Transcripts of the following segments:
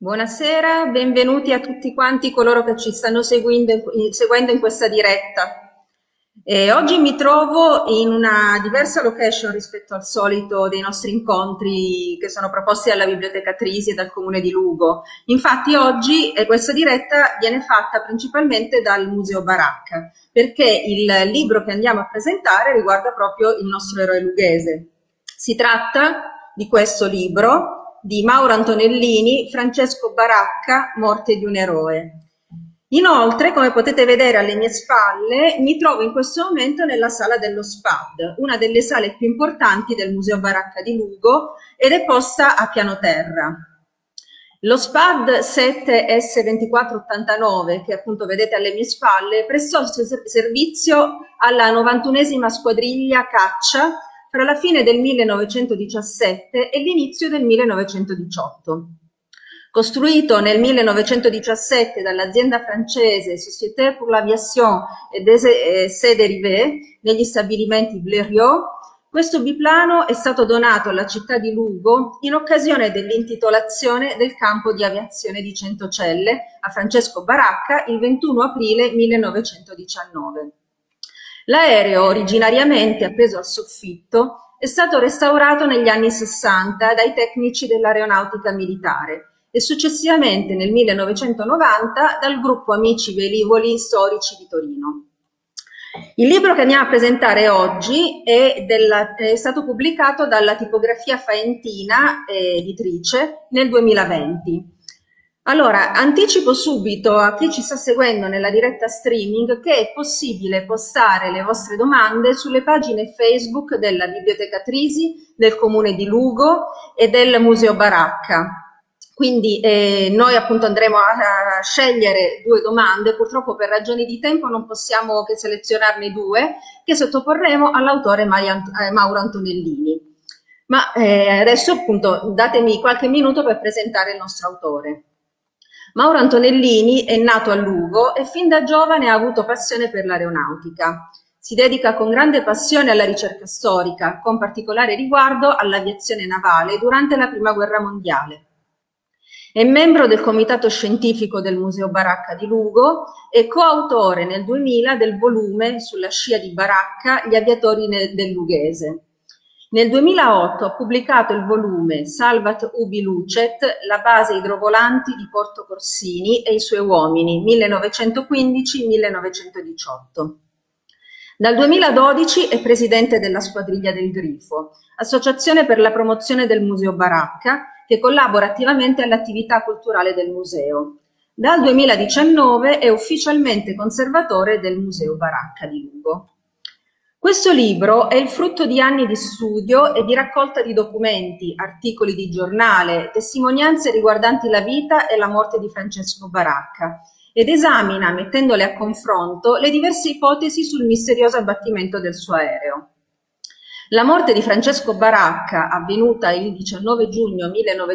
Buonasera, benvenuti a tutti quanti coloro che ci stanno seguendo in questa diretta. Oggi mi trovo in una diversa location rispetto al solito dei nostri incontri che sono proposti dalla Biblioteca Trisi e dal Comune di Lugo. Infatti oggi questa diretta viene fatta principalmente dal Museo Baracca, perché il libro che andiamo a presentare riguarda proprio il nostro eroe lughese. Si tratta di questo libro di Mauro Antonellini, Francesco Baracca, Morte di un eroe. Inoltre, come potete vedere alle mie spalle, mi trovo in questo momento nella sala dello SPAD, una delle sale più importanti del Museo Baracca di Lugo ed è posta a piano terra. Lo SPAD 7S2489, che appunto vedete alle mie spalle, prestò servizio alla 91esima squadriglia caccia fra la fine del 1917 e l'inizio del 1918. Costruito nel 1917 dall'azienda francese Société pour l'Aviation et des Essais Dérivés negli stabilimenti Blériot, questo biplano è stato donato alla città di Lugo in occasione dell'intitolazione del campo di aviazione di Centocelle a Francesco Baracca il 21 aprile 1919. L'aereo, originariamente appeso al soffitto, è stato restaurato negli anni 60 dai tecnici dell'aeronautica militare e successivamente nel 1990 dal gruppo Amici Velivoli Storici di Torino. Il libro che andiamo a presentare oggi è stato pubblicato dalla Tipografia Faentina editrice nel 2020. Allora, anticipo subito a chi ci sta seguendo nella diretta streaming che è possibile postare le vostre domande sulle pagine Facebook della Biblioteca Trisi, del Comune di Lugo e del Museo Baracca. Quindi noi appunto andremo a scegliere due domande, purtroppo per ragioni di tempo non possiamo che selezionarne due, che sottoporremo all'autore Mauro Antonellini. Ma adesso appunto datemi qualche minuto per presentare il nostro autore. Mauro Antonellini è nato a Lugo e fin da giovane ha avuto passione per l'aeronautica. Si dedica con grande passione alla ricerca storica, con particolare riguardo all'aviazione navale durante la Prima Guerra Mondiale. È membro del comitato scientifico del Museo Baracca di Lugo e coautore nel 2000 del volume sulla scia di Baracca, Gli aviatori del Lughese. Nel 2008 ha pubblicato il volume Salvat ubi lucet, la base idrovolanti di Porto Corsini e i suoi uomini, 1915-1918. Dal 2012 è presidente della Squadriglia del Grifo, associazione per la promozione del Museo Baracca, che collabora attivamente all'attività culturale del museo. Dal 2019 è ufficialmente conservatore del Museo Baracca di Lugo. Questo libro è il frutto di anni di studio e di raccolta di documenti, articoli di giornale, testimonianze riguardanti la vita e la morte di Francesco Baracca ed esamina, mettendole a confronto, le diverse ipotesi sul misterioso abbattimento del suo aereo. La morte di Francesco Baracca, avvenuta il 19 giugno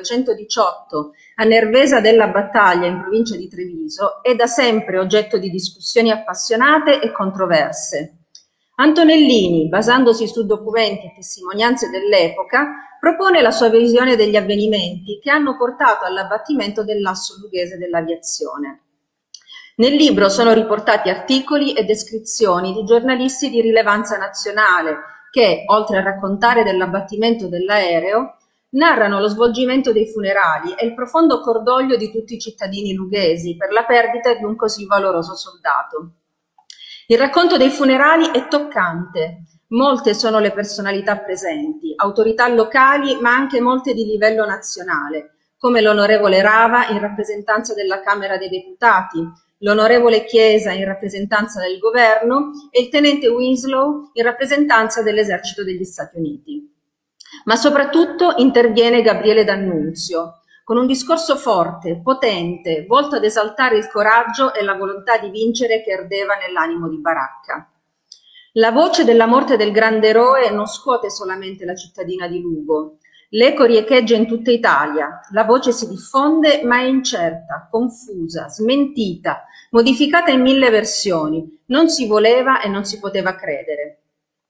1918 a Nervesa della Battaglia in provincia di Treviso, è da sempre oggetto di discussioni appassionate e controverse. Antonellini, basandosi su documenti e testimonianze dell'epoca, propone la sua visione degli avvenimenti che hanno portato all'abbattimento dell'asso lughese dell'aviazione. Nel libro sono riportati articoli e descrizioni di giornalisti di rilevanza nazionale che, oltre a raccontare dell'abbattimento dell'aereo, narrano lo svolgimento dei funerali e il profondo cordoglio di tutti i cittadini lughesi per la perdita di un così valoroso soldato. Il racconto dei funerali è toccante, molte sono le personalità presenti, autorità locali ma anche molte di livello nazionale, come l'onorevole Rava in rappresentanza della Camera dei Deputati, l'onorevole Chiesa in rappresentanza del governo e il tenente Winslow in rappresentanza dell'esercito degli Stati Uniti. Ma soprattutto interviene Gabriele D'Annunzio, con un discorso forte, potente, volto ad esaltare il coraggio e la volontà di vincere che ardeva nell'animo di Baracca. La voce della morte del grande eroe non scuote solamente la cittadina di Lugo. L'eco riecheggia in tutta Italia, la voce si diffonde ma è incerta, confusa, smentita, modificata in 1000 versioni. Non si voleva e non si poteva credere.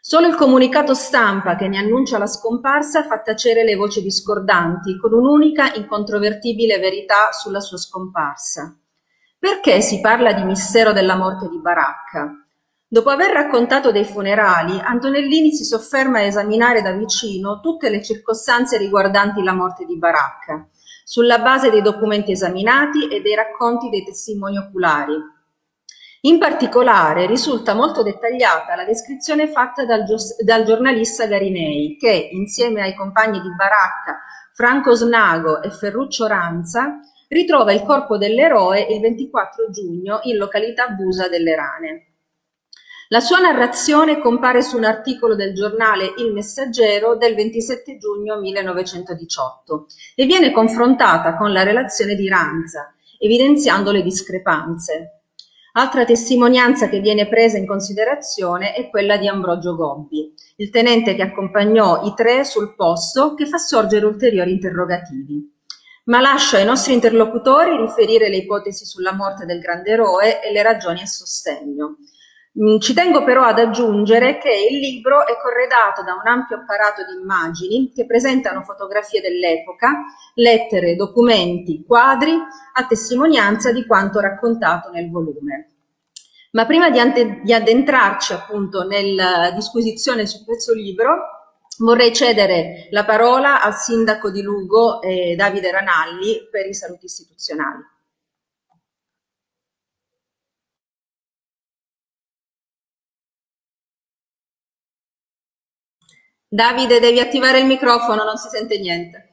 Solo il comunicato stampa che ne annuncia la scomparsa fa tacere le voci discordanti, con un'unica incontrovertibile verità sulla sua scomparsa. Perché si parla di mistero della morte di Baracca? Dopo aver raccontato dei funerali, Antonellini si sofferma a esaminare da vicino tutte le circostanze riguardanti la morte di Baracca, sulla base dei documenti esaminati e dei racconti dei testimoni oculari. In particolare risulta molto dettagliata la descrizione fatta dal giornalista Garinei che, insieme ai compagni di Baracca Franco Snago e Ferruccio Ranza, ritrova il corpo dell'eroe il 24 giugno in località Busa delle Rane. La sua narrazione compare su un articolo del giornale Il Messaggero del 27 giugno 1918 e viene confrontata con la relazione di Ranza, evidenziando le discrepanze. Altra testimonianza che viene presa in considerazione è quella di Ambrogio Gobbi, il tenente che accompagnò i tre sul posto, che fa sorgere ulteriori interrogativi. Ma lascio ai nostri interlocutori riferire le ipotesi sulla morte del grande eroe e le ragioni a sostegno. Ci tengo però ad aggiungere che il libro è corredato da un ampio apparato di immagini che presentano fotografie dell'epoca, lettere, documenti, quadri, a testimonianza di quanto raccontato nel volume. Ma prima di addentrarci appunto nella disquisizione su questo libro, vorrei cedere la parola al sindaco di Lugo, Davide Ranalli, per i saluti istituzionali. Davide, devi attivare il microfono, non si sente niente.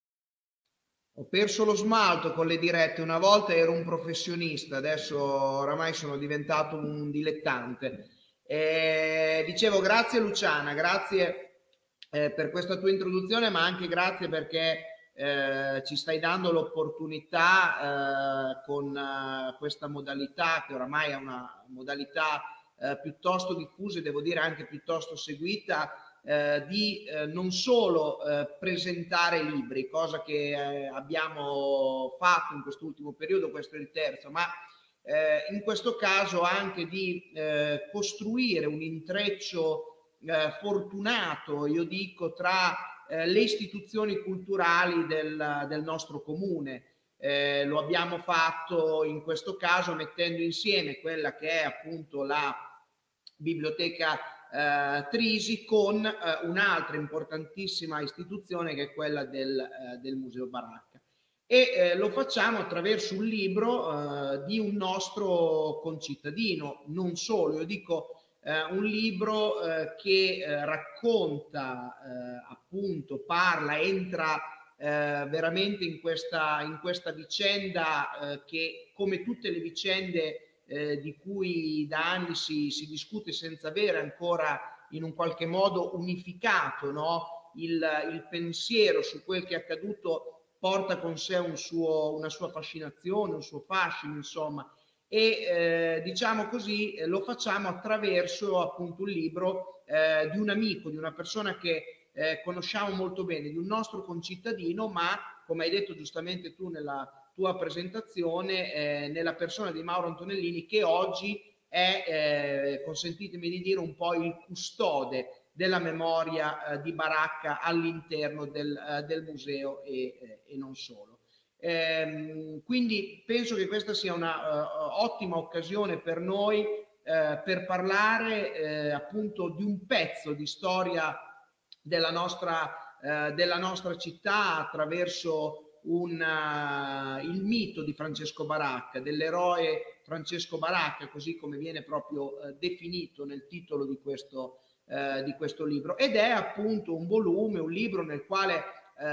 Ho perso lo smalto con le dirette, una volta ero un professionista, adesso oramai sono diventato un dilettante. Dicevo grazie Luciana, grazie per questa tua introduzione, ma anche grazie perché ci stai dando l'opportunità con questa modalità, che oramai è una modalità piuttosto diffusa e devo dire anche piuttosto seguita, di non solo presentare libri, cosa che abbiamo fatto in quest'ultimo periodo, questo è il terzo, ma in questo caso anche di costruire un intreccio fortunato, io dico, tra le istituzioni culturali del nostro comune. Lo abbiamo fatto in questo caso mettendo insieme quella che è appunto la biblioteca Trisi con un'altra importantissima istituzione che è quella del Museo Baracca, e lo facciamo attraverso un libro di un nostro concittadino, non solo, io dico un libro che racconta, appunto, parla, entra veramente in questa vicenda che, come tutte le vicende di cui da anni si discute senza avere ancora in un qualche modo unificato, no? il pensiero su quel che è accaduto porta con sé una sua fascinazione, un suo fascino, insomma, e diciamo così lo facciamo attraverso appunto un libro di un amico, di una persona che conosciamo molto bene, di un nostro concittadino, ma come hai detto giustamente tu nella tua presentazione, nella persona di Mauro Antonellini, che oggi è, consentitemi di dire, un po' il custode della memoria di Baracca all'interno del museo e non solo. Quindi penso che questa sia una ottima occasione per noi per parlare appunto di un pezzo di storia della nostra città attraverso il mito di Francesco Baracca, dell'eroe Francesco Baracca, così come viene proprio definito nel titolo di questo libro, ed è appunto un volume, un libro nel quale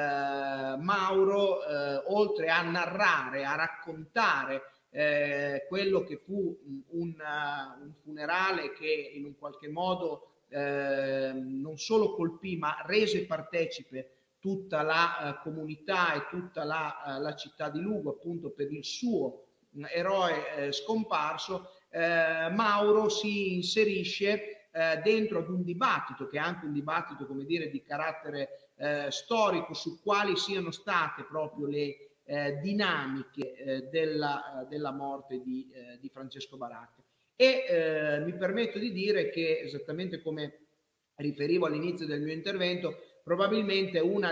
Mauro, oltre a narrare, a raccontare quello che fu un funerale che in un qualche modo non solo colpì, ma rese partecipe tutta la comunità e tutta la città di Lugo, appunto per il suo eroe scomparso. Mauro si inserisce dentro ad un dibattito che è anche un dibattito, come dire, di carattere storico, su quali siano state proprio le dinamiche della morte di Francesco Baracca. E mi permetto di dire che, esattamente come riferivo all'inizio del mio intervento, probabilmente una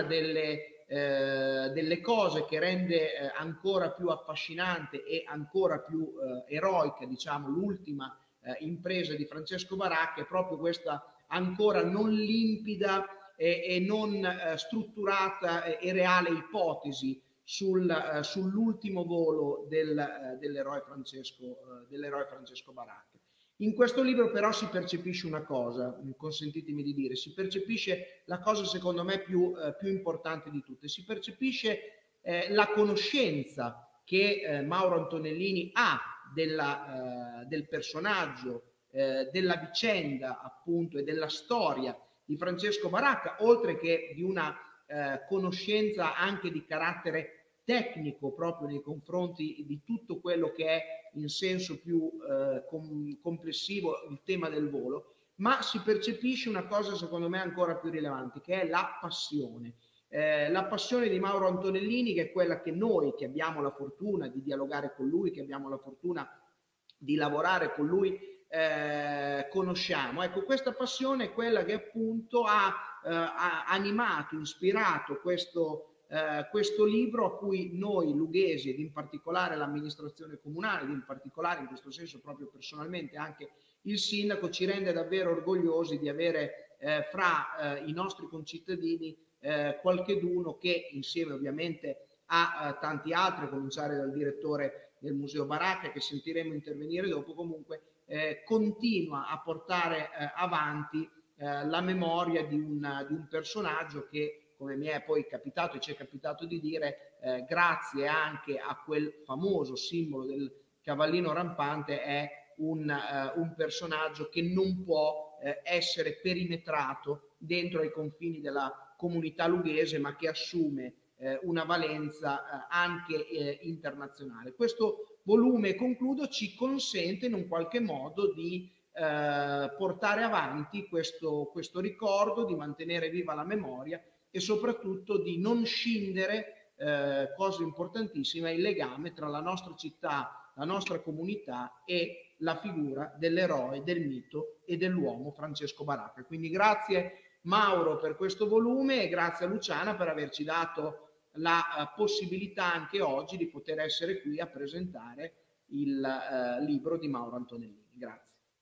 delle cose che rende ancora più affascinante e ancora più eroica, diciamo, l'ultima impresa di Francesco Baracca è proprio questa ancora non limpida e non strutturata e reale ipotesi sull'ultimo volo dell'eroe Francesco Baracca. In questo libro però si percepisce una cosa, consentitemi di dire, si percepisce la cosa secondo me più importante di tutte, si percepisce la conoscenza che Mauro Antonellini ha del personaggio, della vicenda appunto e della storia di Francesco Baracca, oltre che di una conoscenza anche di carattere tecnico proprio nei confronti di tutto quello che è in senso più complessivo il tema del volo, ma si percepisce una cosa secondo me ancora più rilevante, che è la passione di Mauro Antonellini, che è quella che noi, che abbiamo la fortuna di dialogare con lui, che abbiamo la fortuna di lavorare con lui, conosciamo. Ecco, questa passione è quella che appunto ha animato, ispirato questo libro, a cui noi lughesi ed in particolare l'amministrazione comunale, ed in particolare in questo senso proprio personalmente anche il sindaco, ci rende davvero orgogliosi di avere fra i nostri concittadini qualcheduno che, insieme ovviamente a tanti altri, a cominciare dal direttore del Museo Baracca, che sentiremo intervenire dopo, comunque continua a portare avanti la memoria di un personaggio che, come mi è poi capitato e ci è capitato di dire, grazie anche a quel famoso simbolo del cavallino rampante, è un personaggio che non può essere perimetrato dentro ai confini della comunità lughese, ma che assume una valenza anche internazionale. Questo volume, concludo, ci consente in un qualche modo di portare avanti questo ricordo, di mantenere viva la memoria e soprattutto di non scindere, cosa importantissima, il legame tra la nostra città, la nostra comunità e la figura dell'eroe, del mito e dell'uomo Francesco Baracca. Quindi grazie Mauro per questo volume e grazie a Luciana per averci dato la possibilità anche oggi di poter essere qui a presentare il libro di Mauro Antonellini. Grazie.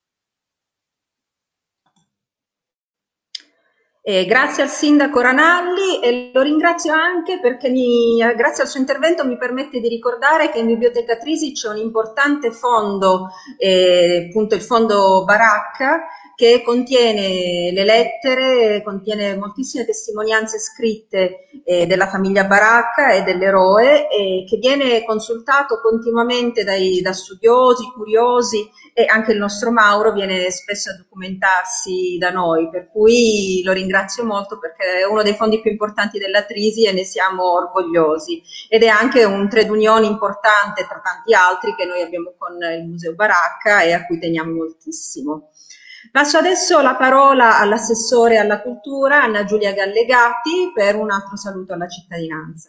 Grazie al sindaco Ranalli e lo ringrazio anche perché grazie al suo intervento mi permette di ricordare che in Biblioteca Trisi c'è un importante fondo, appunto il fondo Baracca, che contiene le lettere, contiene moltissime testimonianze scritte della famiglia Baracca e dell'eroe, che viene consultato continuamente da studiosi, curiosi, e anche il nostro Mauro viene spesso a documentarsi da noi, per cui lo ringrazio molto perché è uno dei fondi più importanti della Trisi e ne siamo orgogliosi, ed è anche un trade union importante tra tanti altri che noi abbiamo con il Museo Baracca e a cui teniamo moltissimo. Passo adesso la parola all'assessore alla cultura Anna Giulia Gallegati per un altro saluto alla cittadinanza.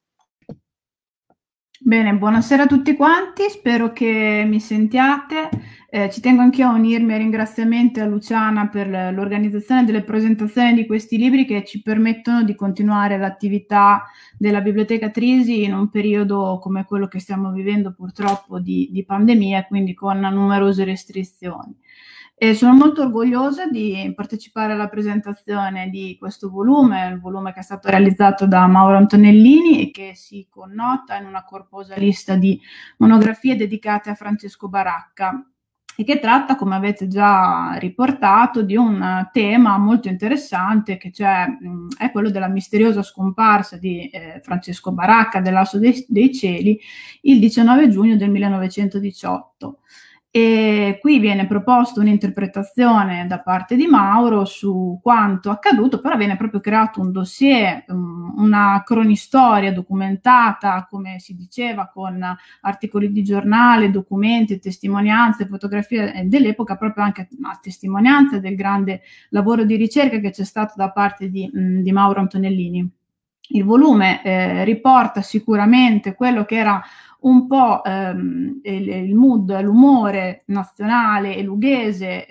Bene, buonasera a tutti quanti, spero che mi sentiate. Ci tengo anch'io a unirmi ai ringraziamenti a Luciana per l'organizzazione delle presentazioni di questi libri che ci permettono di continuare l'attività della Biblioteca Trisi in un periodo come quello che stiamo vivendo purtroppo di pandemia, quindi con numerose restrizioni. E sono molto orgogliosa di partecipare alla presentazione di questo volume, il volume che è stato realizzato da Mauro Antonellini e che si connota in una corposa lista di monografie dedicate a Francesco Baracca e che tratta, come avete già riportato, di un tema molto interessante che è quello della misteriosa scomparsa di Francesco Baracca dell'Asso dei Cieli il 19 giugno del 1918. E qui viene proposta un'interpretazione da parte di Mauro su quanto accaduto, però viene proprio creato un dossier, una cronistoria documentata, come si diceva, con articoli di giornale, documenti, testimonianze, fotografie dell'epoca, proprio anche a testimonianza del grande lavoro di ricerca che c'è stato da parte di Mauro Antonellini. Il volume riporta sicuramente quello che era un po' il mood, l'umore nazionale e lughese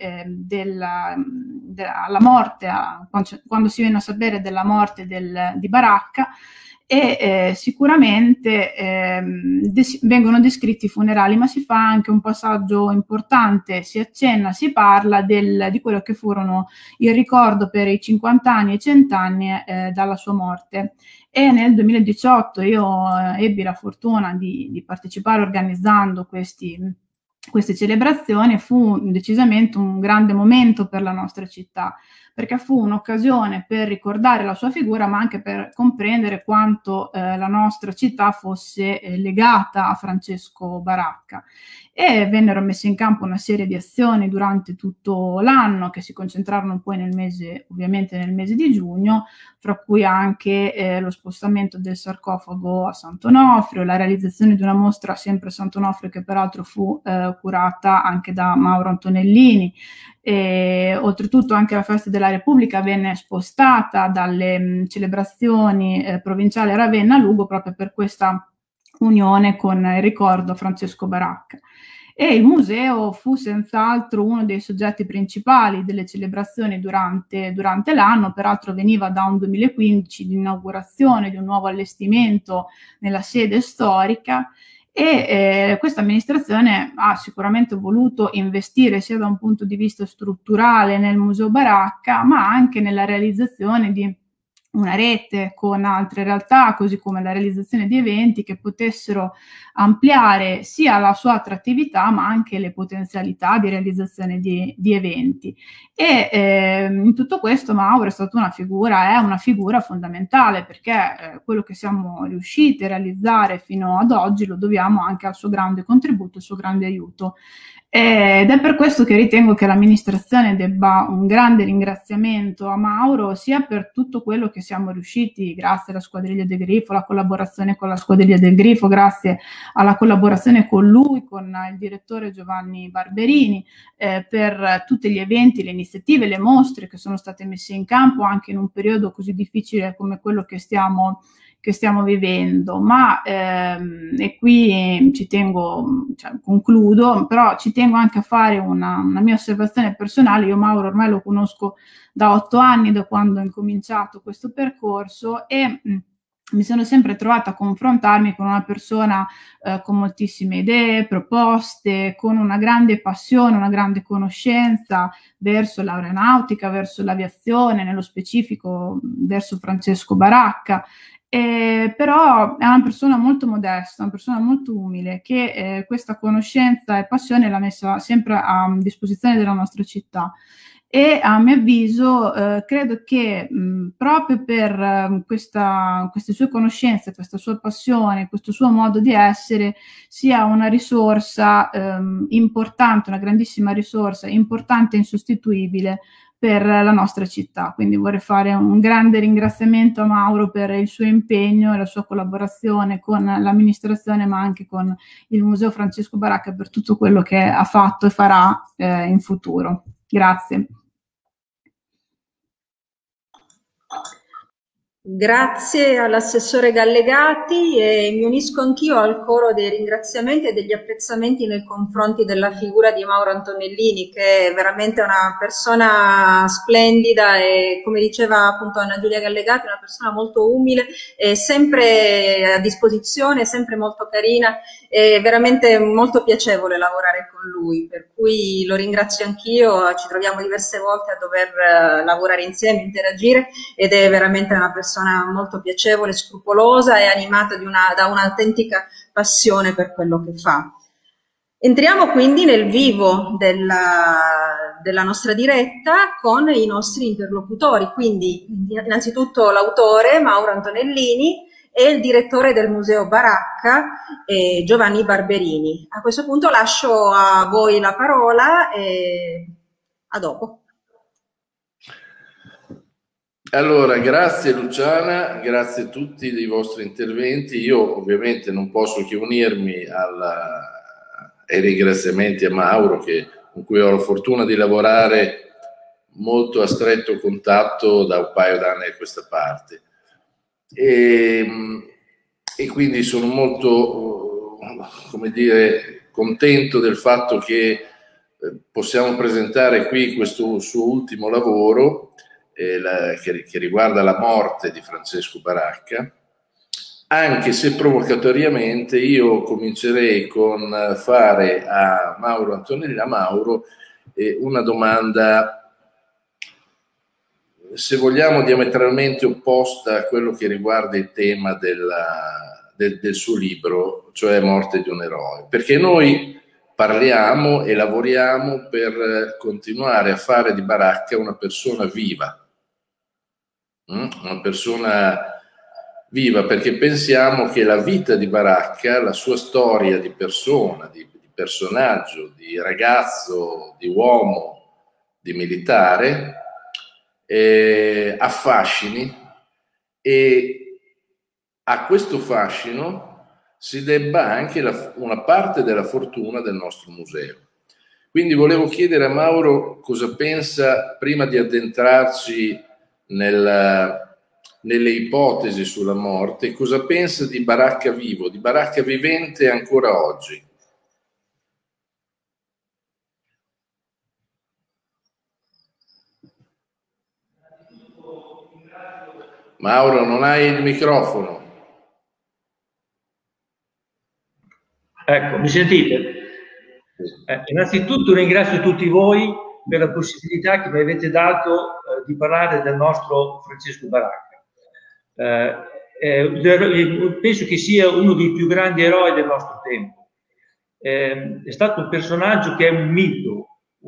alla morte, quando si viene a sapere della morte di Baracca, e sicuramente vengono descritti i funerali, ma si fa anche un passaggio importante, si accenna, si parla di quello che furono il ricordo per i 50 anni e 100 anni dalla sua morte. E nel 2018 io ebbi la fortuna di partecipare organizzando queste celebrazioni. Fu decisamente un grande momento per la nostra città, perché fu un'occasione per ricordare la sua figura, ma anche per comprendere quanto la nostra città fosse legata a Francesco Baracca. E vennero messe in campo una serie di azioni durante tutto l'anno, che si concentrarono poi ovviamente nel mese di giugno, fra cui anche lo spostamento del sarcofago a Sant'Onofrio, la realizzazione di una mostra sempre a Sant'Onofrio, che peraltro fu curata anche da Mauro Antonellini. E, oltretutto anche la festa della Repubblica venne spostata dalle celebrazioni provinciali a Ravenna a Lugo, proprio per questa unione con il ricordo a Francesco Baracca. E il museo fu senz'altro uno dei soggetti principali delle celebrazioni durante l'anno. Peraltro veniva da un 2015 di inaugurazione di un nuovo allestimento nella sede storica, e questa amministrazione ha sicuramente voluto investire sia da un punto di vista strutturale nel Museo Baracca, ma anche nella realizzazione di una rete con altre realtà, così come la realizzazione di eventi che potessero ampliare sia la sua attrattività, ma anche le potenzialità di realizzazione di eventi. E in tutto questo Mauro è stata è una figura fondamentale, perché quello che siamo riusciti a realizzare fino ad oggi lo dobbiamo anche al suo grande contributo, al suo grande aiuto. Ed è per questo che ritengo che l'amministrazione debba un grande ringraziamento a Mauro, sia per tutto quello che siamo riusciti, grazie alla Squadriglia del Grifo, la collaborazione con la Squadriglia del Grifo, grazie alla collaborazione con lui, con il direttore Giovanni Barberini, per tutti gli eventi, le iniziative, le mostre che sono state messe in campo anche in un periodo così difficile come quello che stiamo vivendo. Ma e qui ci tengo, concludo, però ci tengo anche a fare una mia osservazione personale. Io Mauro ormai lo conosco da 8 anni, da quando ho incominciato questo percorso, e mi sono sempre trovata a confrontarmi con una persona con moltissime idee, proposte, con una grande passione, una grande conoscenza verso l'aeronautica, verso l'aviazione, nello specifico verso Francesco Baracca. Però è una persona molto modesta, una persona molto umile, che questa conoscenza e passione l'ha messa sempre a disposizione della nostra città. E a mio avviso credo che proprio per queste sue conoscenze, questa sua passione, questo suo modo di essere, sia una risorsa importante, una grandissima risorsa, importante e insostituibile per la nostra città. Quindi vorrei fare un grande ringraziamento a Mauro per il suo impegno e la sua collaborazione con l'amministrazione, ma anche con il Museo Francesco Baracca, per tutto quello che ha fatto e farà in futuro. Grazie. Grazie all'assessore Gallegati, e mi unisco anch'io al coro dei ringraziamenti e degli apprezzamenti nei confronti della figura di Mauro Antonellini, che è veramente una persona splendida e, come diceva appunto Anna Giulia Gallegati, una persona molto umile e sempre a disposizione, sempre molto carina. È veramente molto piacevole lavorare con lui, per cui lo ringrazio anch'io. Ci troviamo diverse volte a dover lavorare insieme, interagire, ed è veramente una persona molto piacevole, scrupolosa e animata da un'autentica passione per quello che fa. Entriamo quindi nel vivo della nostra diretta con i nostri interlocutori, quindi innanzitutto l'autore Mauro Antonellini e il direttore del Museo Baracca Giovanni Barberini. A questo punto lascio a voi la parola e a dopo. Allora, grazie Luciana, grazie a tutti dei vostri interventi. Io ovviamente non posso che unirmi ai ringraziamenti a Mauro, con cui ho la fortuna di lavorare molto a stretto contatto da un paio d'anni a questa parte. e quindi sono molto, come dire, contento del fatto che possiamo presentare qui questo suo ultimo lavoro che riguarda la morte di Francesco Baracca, anche se provocatoriamente io comincerei con fare a Mauro Antonella Mauro una domanda, se vogliamo diametralmente opposta a quello che riguarda il tema del suo libro, cioè Morte di un eroe, perché noi parliamo e lavoriamo per continuare a fare di Baracca una persona viva, una persona viva, perché pensiamo che la vita di Baracca, la sua storia di persona, di personaggio, di ragazzo, di uomo, di militare, affascini, e a questo fascino si debba anche una parte della fortuna del nostro museo. Quindi volevo chiedere a Mauro cosa pensa, prima di addentrarci nelle ipotesi sulla morte, cosa pensa di Baracca vivo, di Baracca vivente ancora oggi. Mauro, non hai il microfono. Ecco, mi sentite? Innanzitutto ringrazio tutti voi per la possibilità che mi avete dato di parlare del nostro Francesco Baracca. Penso che sia uno dei più grandi eroi del nostro tempo. È stato un personaggio che è un mito,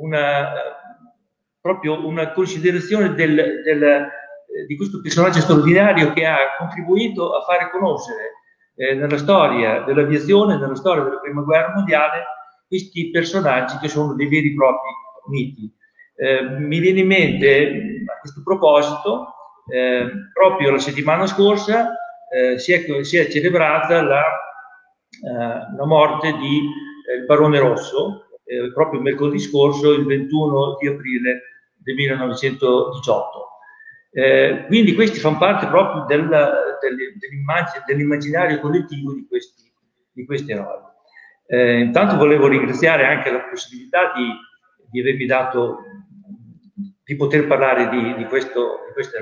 proprio una considerazione di questo personaggio straordinario che ha contribuito a fare conoscere nella storia dell'aviazione, nella storia della Prima Guerra Mondiale, questi personaggi che sono dei veri e propri miti. Mi viene in mente a questo proposito, proprio la settimana scorsa si è celebrata la morte di il Barone Rosso, proprio mercoledì scorso, il 21 di aprile del 1918. Quindi questi fanno parte proprio dell'immaginario collettivo di questi eroi. Intanto volevo ringraziare anche la possibilità di avermi dato di poter parlare di questo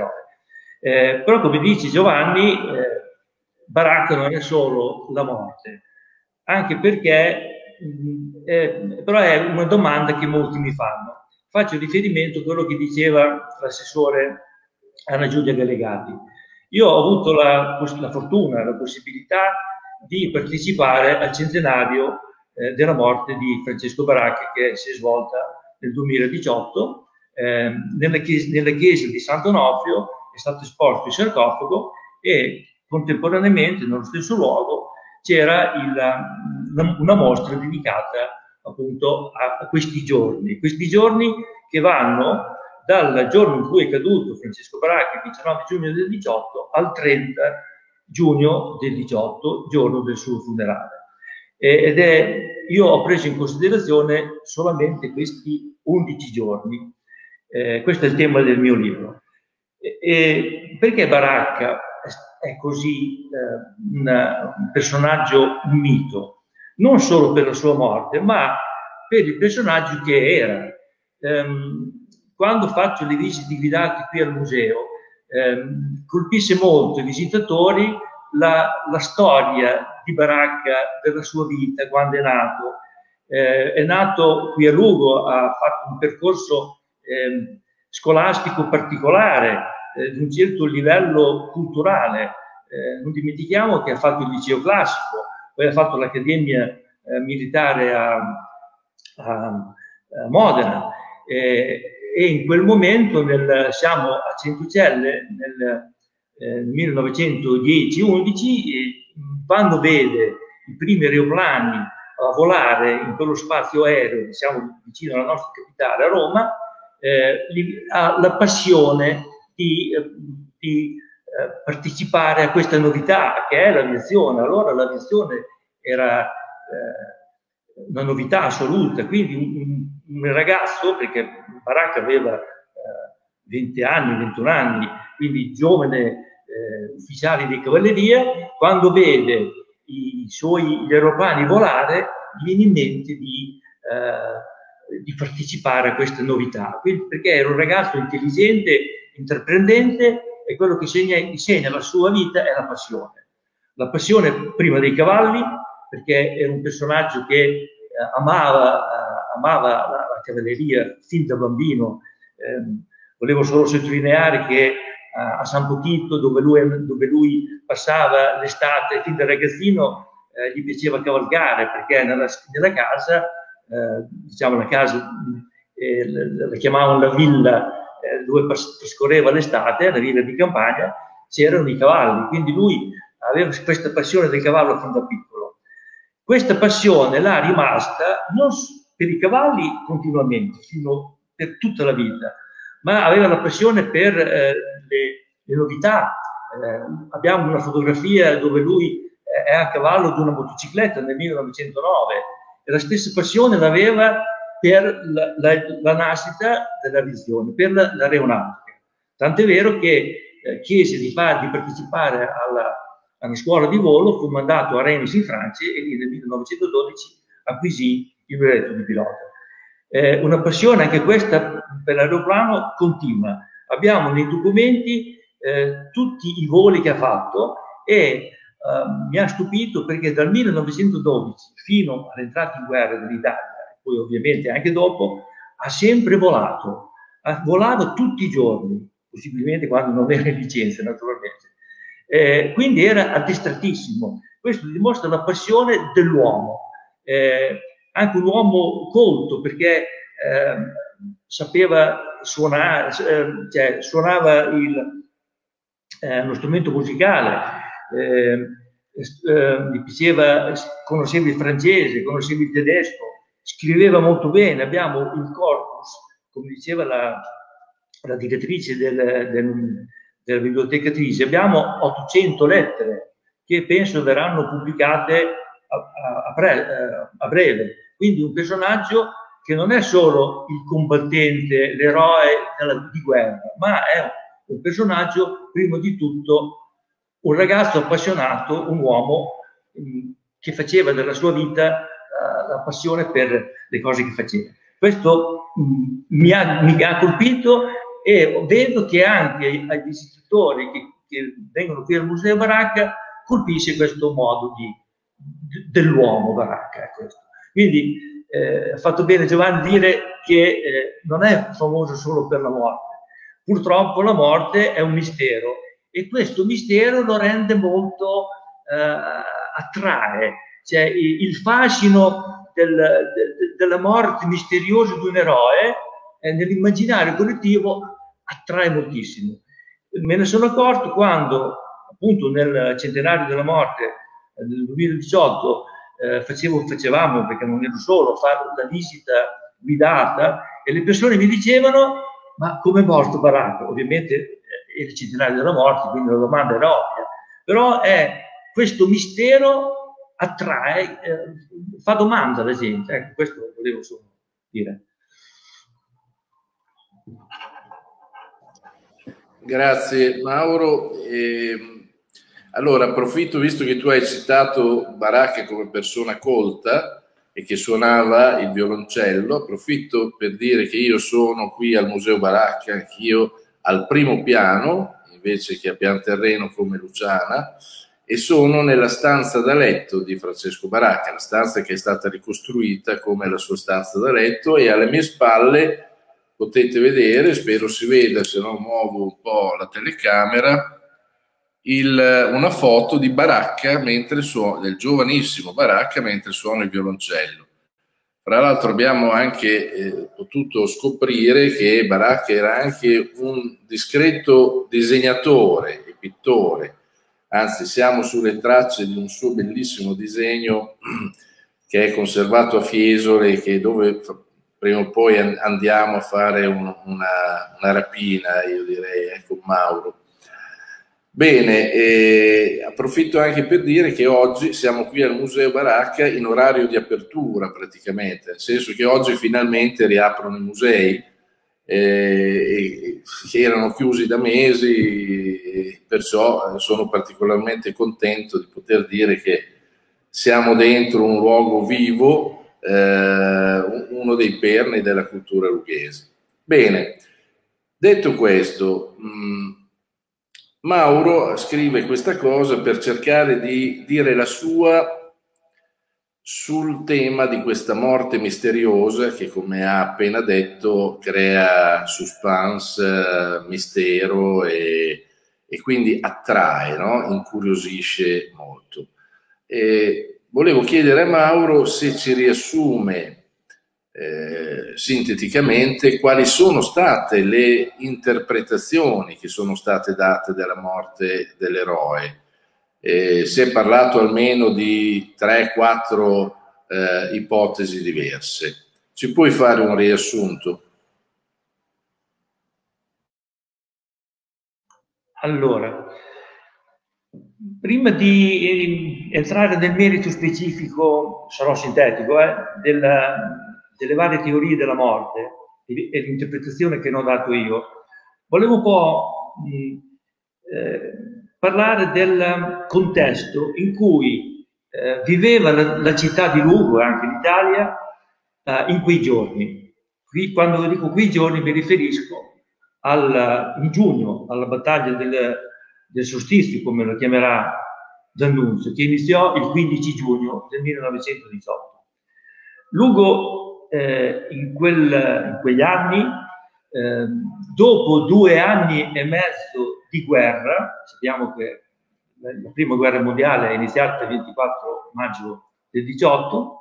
eroe. Però come dice Giovanni, Baracca non è solo la morte, anche perché però è una domanda che molti mi fanno. Faccio riferimento a quello che diceva l'assessore Anna Giulia Delegati. Io ho avuto la fortuna, la possibilità di partecipare al centenario della morte di Francesco Baracca, che si è svolta nel 2018 nella chiesa di Sant'Onofrio. È stato esposto il sarcofago e contemporaneamente nello stesso luogo c'era una mostra dedicata appunto a questi giorni che vanno dal giorno in cui è caduto Francesco Baracca, il 19 giugno del 18, al 30 giugno del 18, giorno del suo funerale. Io ho preso in considerazione solamente questi 11 giorni. Questo è il tema del mio libro. Perché Baracca è così un personaggio, un mito? Non solo per la sua morte, ma per il personaggio che era. Quando faccio le visite guidate qui al museo, colpisce molto i visitatori la storia di Baracca, della sua vita, quando è nato. È nato qui a Lugo, ha fatto un percorso scolastico particolare, di un certo livello culturale. Non dimentichiamo che ha fatto il liceo classico, poi ha fatto l'accademia militare a Modena. E in quel momento, siamo a Centocelle nel 1910-11, quando vede i primi aeroplani a volare in quello spazio aereo, diciamo vicino alla nostra capitale, a Roma, ha la passione di partecipare a questa novità che è l'aviazione. Allora l'aviazione era una novità assoluta, quindi un ragazzo, perché Baracca aveva 20 anni, 21 anni, quindi giovane ufficiali di cavalleria, quando vede gli aeroplani volare, gli viene in mente di partecipare a queste novità. Quindi, perché era un ragazzo intelligente, intraprendente, e quello che segna la sua vita è la passione. La passione prima dei cavalli, perché era un personaggio che amava la cavalleria fin da bambino. Volevo solo sottolineare che a San Potito, dove lui passava l'estate fin da ragazzino, gli piaceva cavalcare, perché nella casa, diciamo la casa, la chiamavano la villa dove trascorreva l'estate, la villa di campagna, c'erano i cavalli, quindi lui aveva questa passione del cavallo fin da piccolo. Questa passione l'ha rimasta non per i cavalli continuamente, per tutta la vita, ma aveva la passione per le novità. Abbiamo una fotografia dove lui è a cavallo di una motocicletta nel 1909 e la stessa passione l'aveva per la nascita dell'aviazione, per l'aeronautica. Tant'è vero che chiese di partecipare alla scuola di volo, fu mandato a Reims in Francia e lì nel 1912 acquisì il brevetto di pilota. Una passione anche questa per l'aeroplano continua. Abbiamo nei documenti tutti i voli che ha fatto e mi ha stupito perché dal 1912 fino all'entrata in guerra dell'Italia, poi ovviamente anche dopo, ha sempre volato. Volava tutti i giorni, possibilmente quando non era in licenza naturalmente. Quindi era addestratissimo. Questo dimostra la passione dell'uomo, anche un uomo colto, perché sapeva suonare, cioè suonava uno strumento musicale, mi piaceva, conosceva il francese, conosceva il tedesco, scriveva molto bene. Abbiamo il corpus, come diceva la direttrice della bibliotecatrice, abbiamo 800 lettere che penso verranno pubblicate a breve. Quindi un personaggio che non è solo il combattente, l'eroe di guerra, ma è un personaggio, prima di tutto, un ragazzo appassionato, un uomo che faceva della sua vita la passione per le cose che faceva. Questo mi ha colpito e vedo che anche agli visitatori che vengono qui al Museo Baracca colpisce questo modo dell'uomo Baracca. Quindi ha fatto bene Giovanni a dire che non è famoso solo per la morte. Purtroppo la morte è un mistero e questo mistero lo rende molto attrae, cioè il fascino della morte misteriosa di un eroe nell'immaginario collettivo attrae moltissimo. Me ne sono accorto quando appunto nel centenario della morte nel 2018 facevamo, perché non ero solo, fare la visita guidata e le persone mi dicevano: ma come è morto Baracca? Ovviamente è il centenario della morte, quindi la domanda era ovvia, però questo mistero attrae, fa domanda alla gente. Ecco, questo volevo solo dire. Grazie Mauro. Allora approfitto, visto che tu hai citato Baracca come persona colta e che suonava il violoncello, approfitto per dire che io sono qui al Museo Baracca, anch'io al primo piano, invece che a pian terreno come Luciana, e sono nella stanza da letto di Francesco Baracca, la stanza che è stata ricostruita come la sua stanza da letto, e alle mie spalle potete vedere, spero si veda, se no muovo un po' la telecamera, una foto di Baracca del giovanissimo Baracca mentre suona il violoncello. Fra l'altro abbiamo anche potuto scoprire che Baracca era anche un discreto disegnatore e pittore, anzi siamo sulle tracce di un suo bellissimo disegno che è conservato a Fiesole, dove prima o poi andiamo a fare una rapina, io direi, con Mauro. Bene, approfitto anche per dire che oggi siamo qui al Museo Baracca in orario di apertura praticamente, nel senso che oggi finalmente riaprono i musei, che erano chiusi da mesi, perciò sono particolarmente contento di poter dire che siamo dentro un luogo vivo, uno dei perni della cultura rughese. Bene, detto questo, Mauro scrive questa cosa per cercare di dire la sua sul tema di questa morte misteriosa che, come ha appena detto, crea suspense, mistero e quindi attrae, no? Incuriosisce molto. Volevo chiedere a Mauro se ci riassume sinteticamente quali sono state le interpretazioni che sono state date della morte dell'eroe. Si è parlato almeno di 3-4 ipotesi diverse. Ci puoi fare un riassunto? Allora, prima di entrare nel merito specifico, sarò sintetico, delle varie teorie della morte e l'interpretazione che ne ho dato io, volevo un po' parlare del contesto in cui viveva la città di Lugo, anche l'Italia, in quei giorni. Qui, quando dico quei giorni, mi riferisco in giugno, alla battaglia del solstizio, come lo chiamerà D'Annunzio, che iniziò il 15 giugno del 1918. Lugo, in quegli anni, dopo 2 anni e mezzo di guerra, sappiamo che la prima guerra mondiale è iniziata il 24 maggio del 18,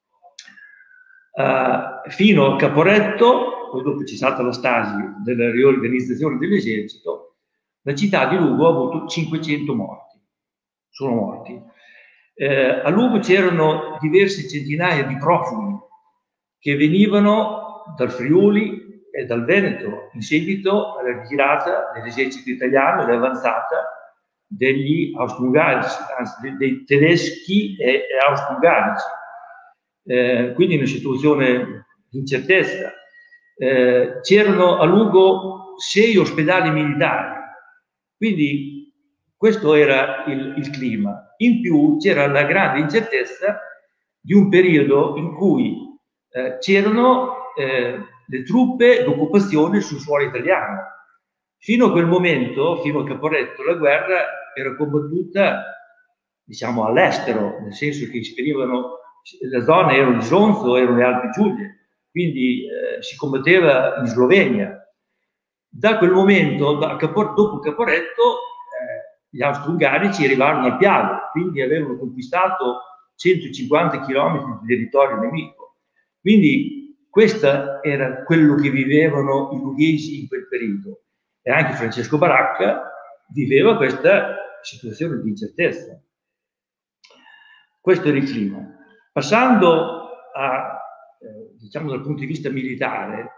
fino a Caporetto, poi dopo c'è stata la stasi della riorganizzazione dell'esercito, la città di Lugo ha avuto 500 morti, sono morti. A Lugo c'erano diverse centinaia di profughi che venivano dal Friuli e dal Veneto in seguito alla ritirata dell'esercito italiano e all'avanzata degli austro-ungarici, anzi dei tedeschi e austro-ungarici. Quindi una situazione di incertezza. C'erano a Lugo 6 ospedali militari, quindi questo era il clima. In più c'era la grande incertezza di un periodo in cui c'erano le truppe d'occupazione sul suolo italiano. Fino a quel momento, fino a Caporetto, la guerra era combattuta, diciamo, all'estero, nel senso che le zone erano il Zonzo, erano le Alpi Giulie, quindi si combatteva in Slovenia. Da quel momento, dopo Caporetto, gli austro-ungarici arrivarono al Piave, quindi avevano conquistato 150 km di territorio nemico. Quindi questo era quello che vivevano i lughesi in quel periodo. E anche Francesco Baracca viveva questa situazione di incertezza. Questo era il clima. Passando diciamo dal punto di vista militare,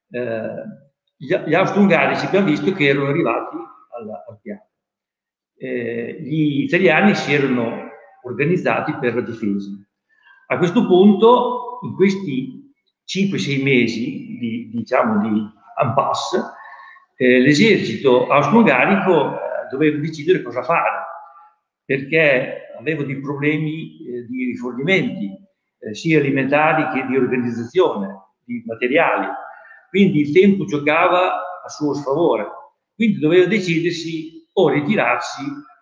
gli austro-ungarici abbiamo visto che erano arrivati al Piave. Gli italiani si erano organizzati per la difesa. A questo punto, in questi 5-6 mesi di impasse, l'esercito austro-ungarico doveva decidere cosa fare, perché aveva dei problemi di rifornimenti, sia alimentari che di organizzazione, di materiali. Quindi il tempo giocava a suo sfavore. Quindi doveva decidersi o ritirarsi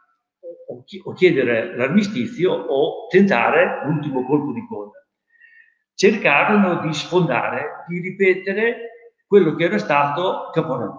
o chiedere l'armistizio o tentare l'ultimo colpo di coda. Cercarono di sfondare, di ripetere quello che era stato Caporetto.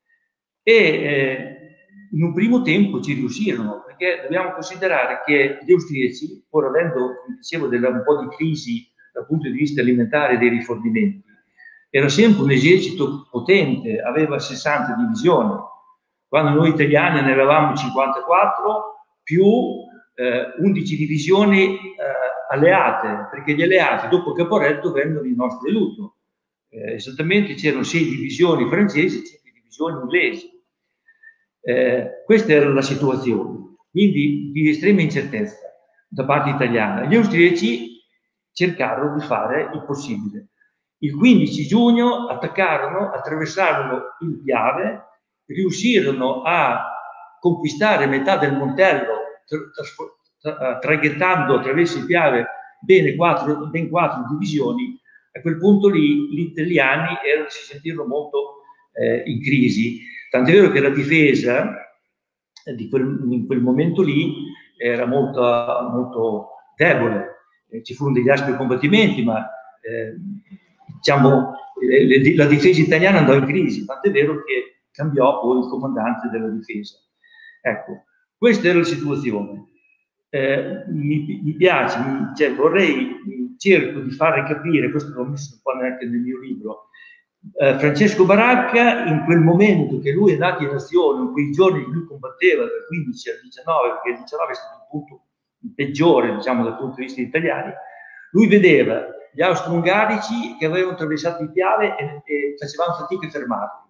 E in un primo tempo ci riuscirono, perché dobbiamo considerare che gli austriaci, pur avendo, come dicevo, un po' di crisi dal punto di vista alimentare dei rifornimenti, era sempre un esercito potente, aveva 60 divisioni. Quando noi italiani ne avevamo 54, più 11 divisioni alleate, perché gli alleati dopo Caporetto vennero in nostro aiuto. Esattamente c'erano 6 divisioni francesi e 5 divisioni inglesi. Questa era la situazione, quindi di estrema incertezza da parte italiana. Gli austriaci cercarono di fare il possibile. Il 15 giugno attaccarono, attraversarono il Piave, riuscirono a conquistare metà del Montello, traghettando attraverso il Piave ben quattro divisioni. A quel punto lì gli italiani si sentirono molto in crisi, tant'è vero che la difesa in quel momento lì era molto debole. Ci furono degli aspri combattimenti, ma diciamo, la difesa italiana andò in crisi, tant'è vero che cambiò poi il comandante della difesa. Ecco, questa era la situazione. Mi piace, cerco di fare capire, questo l'ho messo un po' anche nel mio libro, Francesco Baracca, in quel momento che lui è nato in azione, in quei giorni che lui combatteva dal 15 al 19, perché il 19 è stato il punto peggiore, diciamo, dal punto di vista italiano, lui vedeva gli austro-ungarici che avevano attraversato il Piave e facevano fatica a fermarli.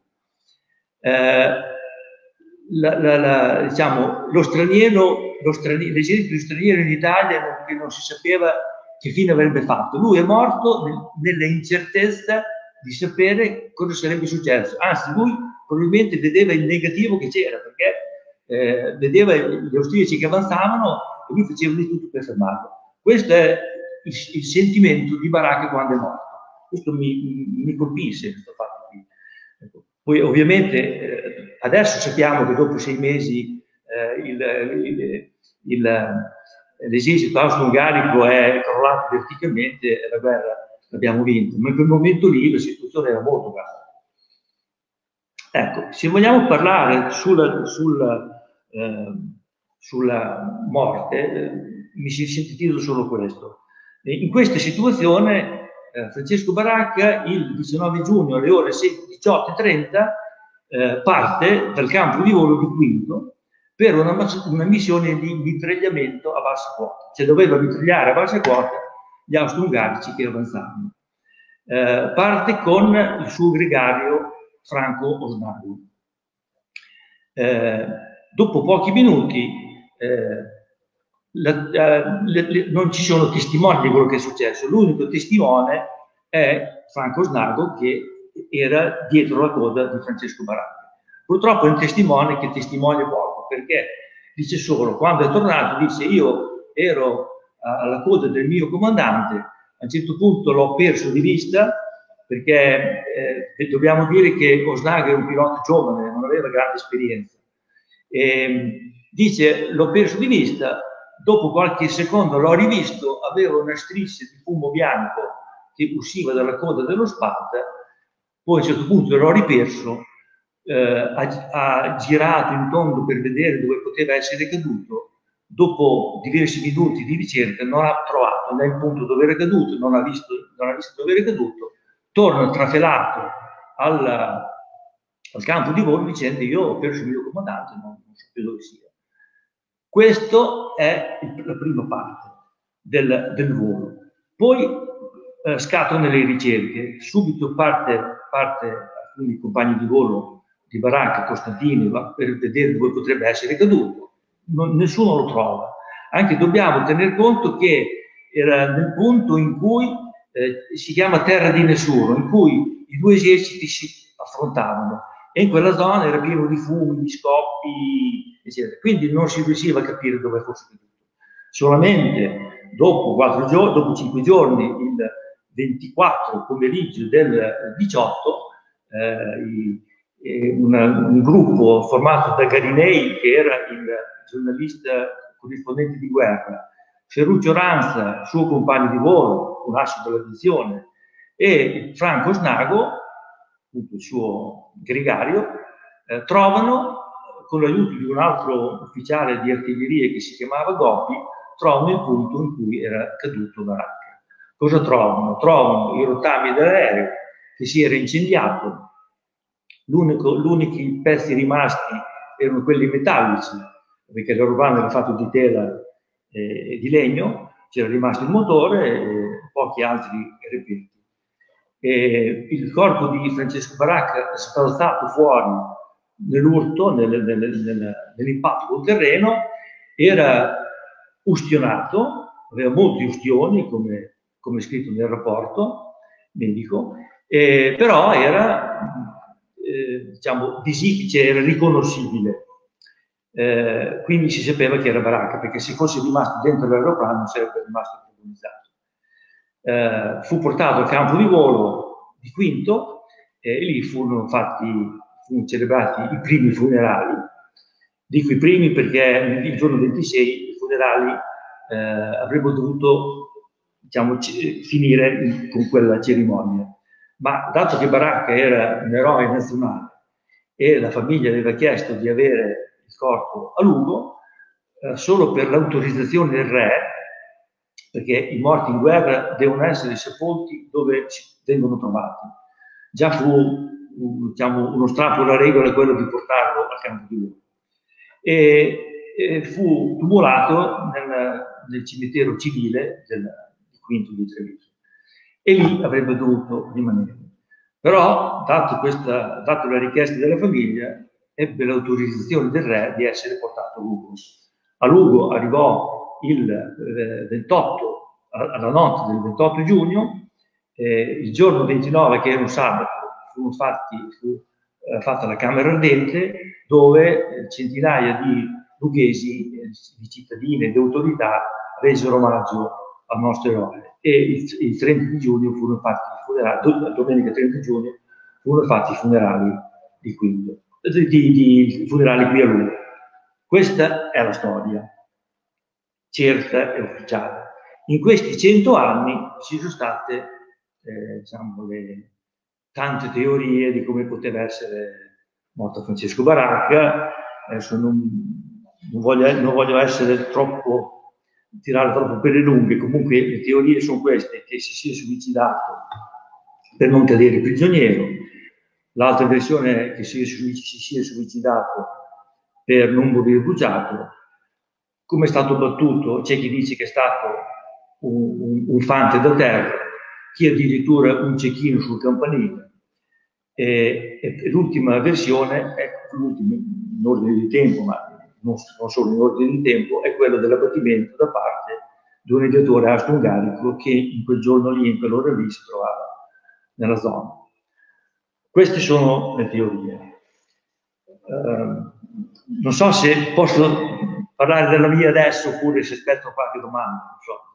Diciamo, l'esercito straniero in Italia che non si sapeva che fine avrebbe fatto. Lui è morto nella incertezza di sapere cosa sarebbe successo. Anzi, lui probabilmente vedeva il negativo che c'era, perché vedeva gli austriaci che avanzavano e lui faceva di tutto per fermarlo. Questo è il sentimento di Baracca quando è morto. Questo mi colpisce, questo fatto qui. Ecco. Poi ovviamente adesso sappiamo che dopo 6 mesi l'esercito austro-ungarico è crollato verticalmente e la guerra l'abbiamo vinta, ma in quel momento lì la situazione era molto grave. Ecco, se vogliamo parlare sulla morte, mi si sintetizza solo questo. In questa situazione Francesco Baracca il 19 giugno alle ore 18:30 parte dal campo di volo di Quinto per una missione di mitragliamento a bassa quota, cioè doveva mitragliare a bassa quota gli austro-ungarici che avanzavano. Parte con il suo gregario Franco Osnago. Dopo pochi minuti non ci sono testimoni di quello che è successo, l'unico testimone è Franco Osnago che era dietro la coda di Francesco Baracca. Purtroppo è un testimone che testimonia poco, perché dice solo, quando è tornato, dice io ero alla coda del mio comandante, a un certo punto l'ho perso di vista, perché dobbiamo dire che Osnago è un pilota giovane, non aveva grande esperienza. Dice, l'ho perso di vista, dopo qualche secondo l'ho rivisto, aveva una striscia di fumo bianco che usciva dalla coda dello Sparta, poi a un certo punto l'ho riperso, ha girato in tondo per vedere dove poteva essere caduto. Dopo diversi minuti di ricerca non ha trovato né il punto dove era caduto, non ha visto dove era caduto, torna trafelato al campo di volo dicendo io ho perso il mio comandante, non so più dove sia. Questa è la prima parte del volo. Poi scattano le ricerche, subito parte alcuni compagni di volo di Baracca, Costantini, per vedere dove potrebbe essere caduto. Nessuno lo trova. Anche dobbiamo tener conto che era nel punto in cui si chiama terra di nessuno, in cui i due eserciti si affrontavano e in quella zona era pieno di fumi, di scoppi, eccetera. Quindi non si riusciva a capire dove fosse caduto. Solamente dopo 5 giorni, il 24 pomeriggio del 18, un gruppo formato da Garinei, che era il giornalista corrispondente di guerra, Ferruccio Ranza, suo compagno di volo, un asso dell'aviazione, e Franco Osnago, appunto il suo gregario, trovano, con l'aiuto di un altro ufficiale di artiglieria che si chiamava Goppi, trovano il punto in cui era caduto Baracca. Cosa trovano? Trovano i rottami dell'aereo che si era incendiato. L'unici pezzi rimasti erano quelli metallici, perché l'aeroplano era fatto di tela e di legno, c'era rimasto il motore e pochi altri reperti. Il corpo di Francesco Baracca, spalzato fuori nell'urto, nell'impatto col terreno, era ustionato, aveva molti ustioni, come scritto nel rapporto medico, però era, diciamo, visibile, era riconoscibile. Quindi si sapeva che era Baracca, perché se fosse rimasto dentro l'aeroplano non sarebbe rimasto protagonizzato. Fu portato al campo di volo di Quinto e lì furono celebrati i primi funerali. Dico i primi perché il giorno 26 i funerali avrebbero dovuto, diciamo, finire con quella cerimonia. Ma dato che Baracca era un eroe nazionale e la famiglia aveva chiesto di avere il corpo a Lugo, solo per l'autorizzazione del re, perché i morti in guerra devono essere sepolti dove vengono trovati. Già fu, diciamo, uno strappo alla regola quello di portarlo al campo di Lugo. E fu tumulato nel cimitero civile di Quinto di Treviso. E lì avrebbe dovuto rimanere. Però, dato la richiesta della famiglia, ebbe l'autorizzazione del re di essere portato a Lugo. A Lugo arrivò il 28, alla notte del 28 giugno, il giorno 29, che era un sabato, fu fatta la Camera Ardente, dove centinaia di lughesi, di cittadini e di autorità resero omaggio al nostro eroe. E il 30 di giugno furono fatti i funerali, domenica 30 giugno furono fatti i funerali di Quinto, di funerali qui a Lugo. Questa è la storia, certa e ufficiale. In questi 100 anni ci sono state, diciamo, tante teorie di come poteva essere morto Francesco Baracca. Adesso non voglio essere tirare troppo per le lunghe. Comunque le teorie sono queste: che si sia suicidato per non cadere prigioniero, l'altra versione è che si sia suicidato per non morire bruciato. Come è stato battuto, c'è chi dice che è stato un fante da terra, chi addirittura un cecchino sul campanile. E l'ultima versione, è l'ultima in ordine di tempo, ma non solo in ordine di tempo, è quello dell'abbattimento da parte di un aviatore austro-ungarico che in quel giorno lì, in quell'ora lì, si trovava nella zona. Queste sono le teorie. Non so se posso parlare della mia adesso oppure se aspetto qualche domanda. Non so.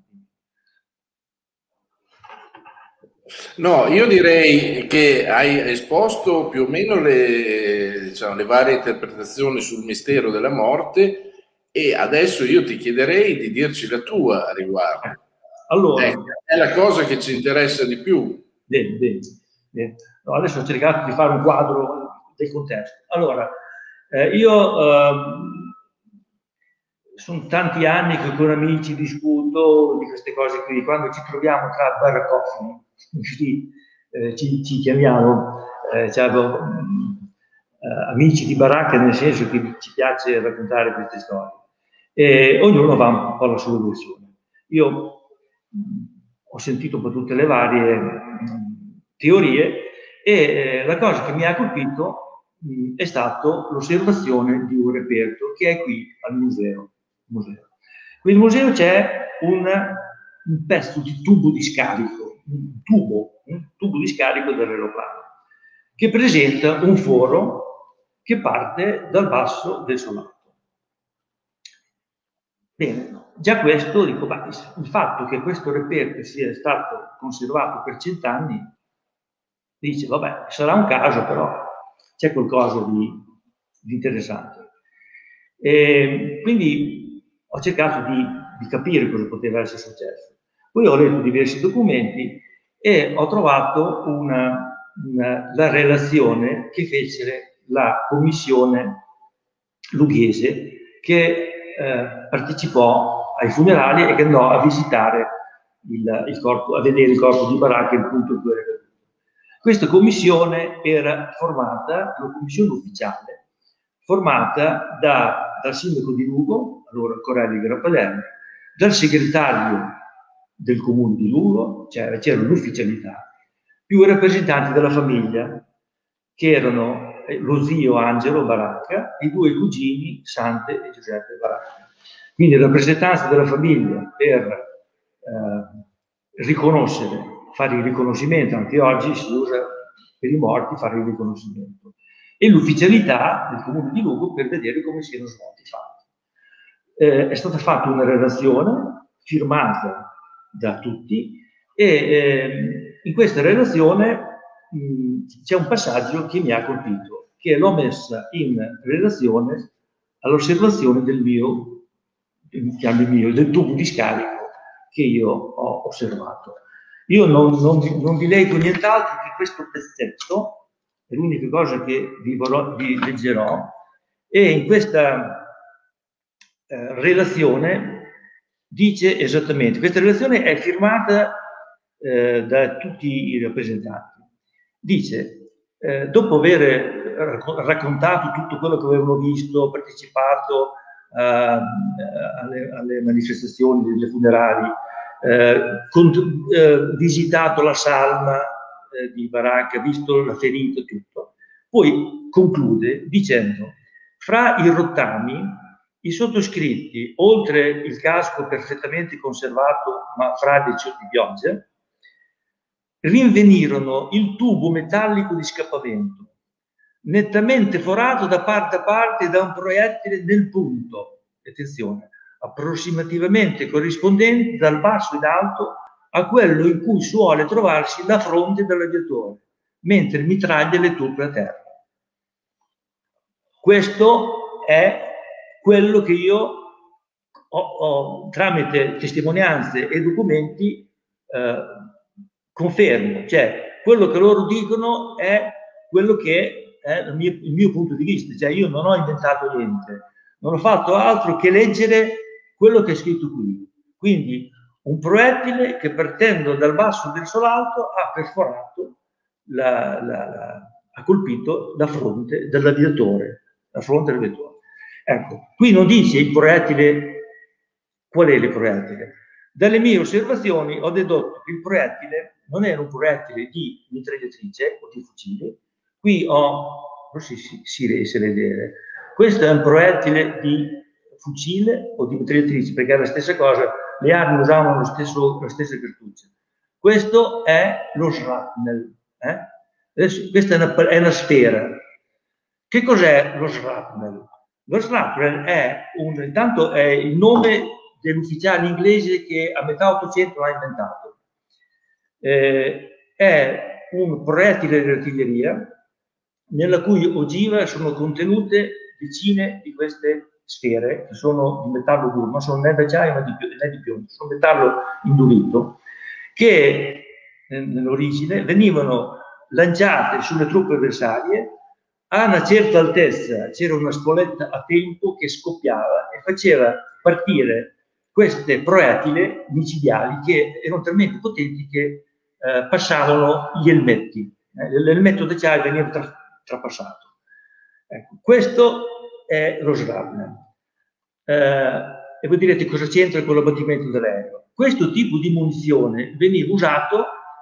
No, io direi che hai esposto più o meno le varie interpretazioni sul mistero della morte e adesso io ti chiederei di dirci la tua a riguardo. Allora, è la cosa che ci interessa di più. Bene. No, adesso ho cercato di fare un quadro del contesto. Allora, io sono tanti anni che con amici discuto di queste cose qui. Quando ci troviamo tra baraccofoni, ci chiamiamo, amici di baracca, nel senso che ci piace raccontare queste storie. E ognuno va un po' alla sua versione. Io ho sentito un po' tutte le varie teorie e la cosa che mi ha colpito è stato l'osservazione di un reperto che è qui al museo. Qui al museo c'è un pezzo di tubo di scarico, un tubo di scarico dell'aeroplano, che presenta un foro che parte dal basso del soldato. Bene, già questo, dico, il fatto che questo reperto sia stato conservato per 100 anni, dice, vabbè, sarà un caso, però c'è qualcosa di interessante. E quindi ho cercato di capire cosa poteva essere successo. Poi ho letto diversi documenti e ho trovato la relazione che fece la commissione lughese che partecipò ai funerali e che andò a visitare il corpo, a vedere il corpo di Baracca il punto in cui era caduto. Questa commissione era formata, una commissione ufficiale, formata dal sindaco di Lugo, allora Corelli Grappadelli, dal segretario del comune di Lugo, c'era l'ufficialità, più i rappresentanti della famiglia, che erano lo zio Angelo Baracca e i due cugini Sante e Giuseppe Baracca. Quindi rappresentanza della famiglia per riconoscere fare il riconoscimento, anche oggi si usa per i morti fare il riconoscimento, e l'ufficialità del Comune di Lugo per vedere come siano svolti i fatti. È stata fatta una relazione firmata da tutti e in questa relazione c'è un passaggio che mi ha colpito, che l'ho messa in relazione all'osservazione del tubo di scarico che io ho osservato. Io non vi leggo nient'altro che questo pezzetto, è l'unica cosa che vi leggerò, e in questa relazione dice esattamente, questa relazione è firmata da tutti i rappresentanti. Dice, dopo aver raccontato tutto quello che avevano visto, partecipato alle manifestazioni delle funerali, visitato la salma di Baracca, visto la ferita, tutto, poi conclude dicendo: fra i rottami, i sottoscritti, oltre il casco perfettamente conservato ma fradicio di pioggia, rinvenirono il tubo metallico di scappamento, nettamente forato da parte a parte da un proiettile nel punto, attenzione, approssimativamente corrispondente dal basso in alto a quello in cui suole trovarsi la fronte dell'aviatore, mentre mitraglia le truppe a terra. Questo è quello che io ho tramite testimonianze e documenti confermo, cioè quello che loro dicono è quello che è il mio punto di vista, cioè io non ho inventato niente, non ho fatto altro che leggere quello che è scritto qui. Quindi un proiettile che partendo dal basso verso l'alto ha perforato, ha colpito la fronte dell'aviatore, la fronte dell'aviatore. Ecco, qui non dice il proiettile, qual è il proiettile? Dalle mie osservazioni ho dedotto che il proiettile non era un proiettile di mitragliatrice o di fucile. Qui si riesce a vedere, questo è un proiettile di fucile o di mitragliatrice, perché è la stessa cosa, le armi usavano la stessa cartuccia. Questo è lo shrapnel. Questa è una sfera. Che cos'è lo shrapnel? Lo shrapnel è intanto è il nome dell'ufficiale inglese che a metà 800 l'ha inventato. È un proiettile di artiglieria nella cui ogiva sono contenute decine di queste sfere che sono di metallo duro, non sono né d'acciaio né di piombo, sono metallo indurito, che nell'origine venivano lanciate sulle truppe avversarie. A una certa altezza c'era una spoletta a tempo che scoppiava e faceva partire queste proiettili micidiali che erano talmente potenti che passavano gli elmetti. L'elmetto d'acciaio veniva trapassato. Ecco, questo è lo shrapnel. E voi direte cosa c'entra con l'abbattimento dell'aereo? Questo tipo di munizione veniva usato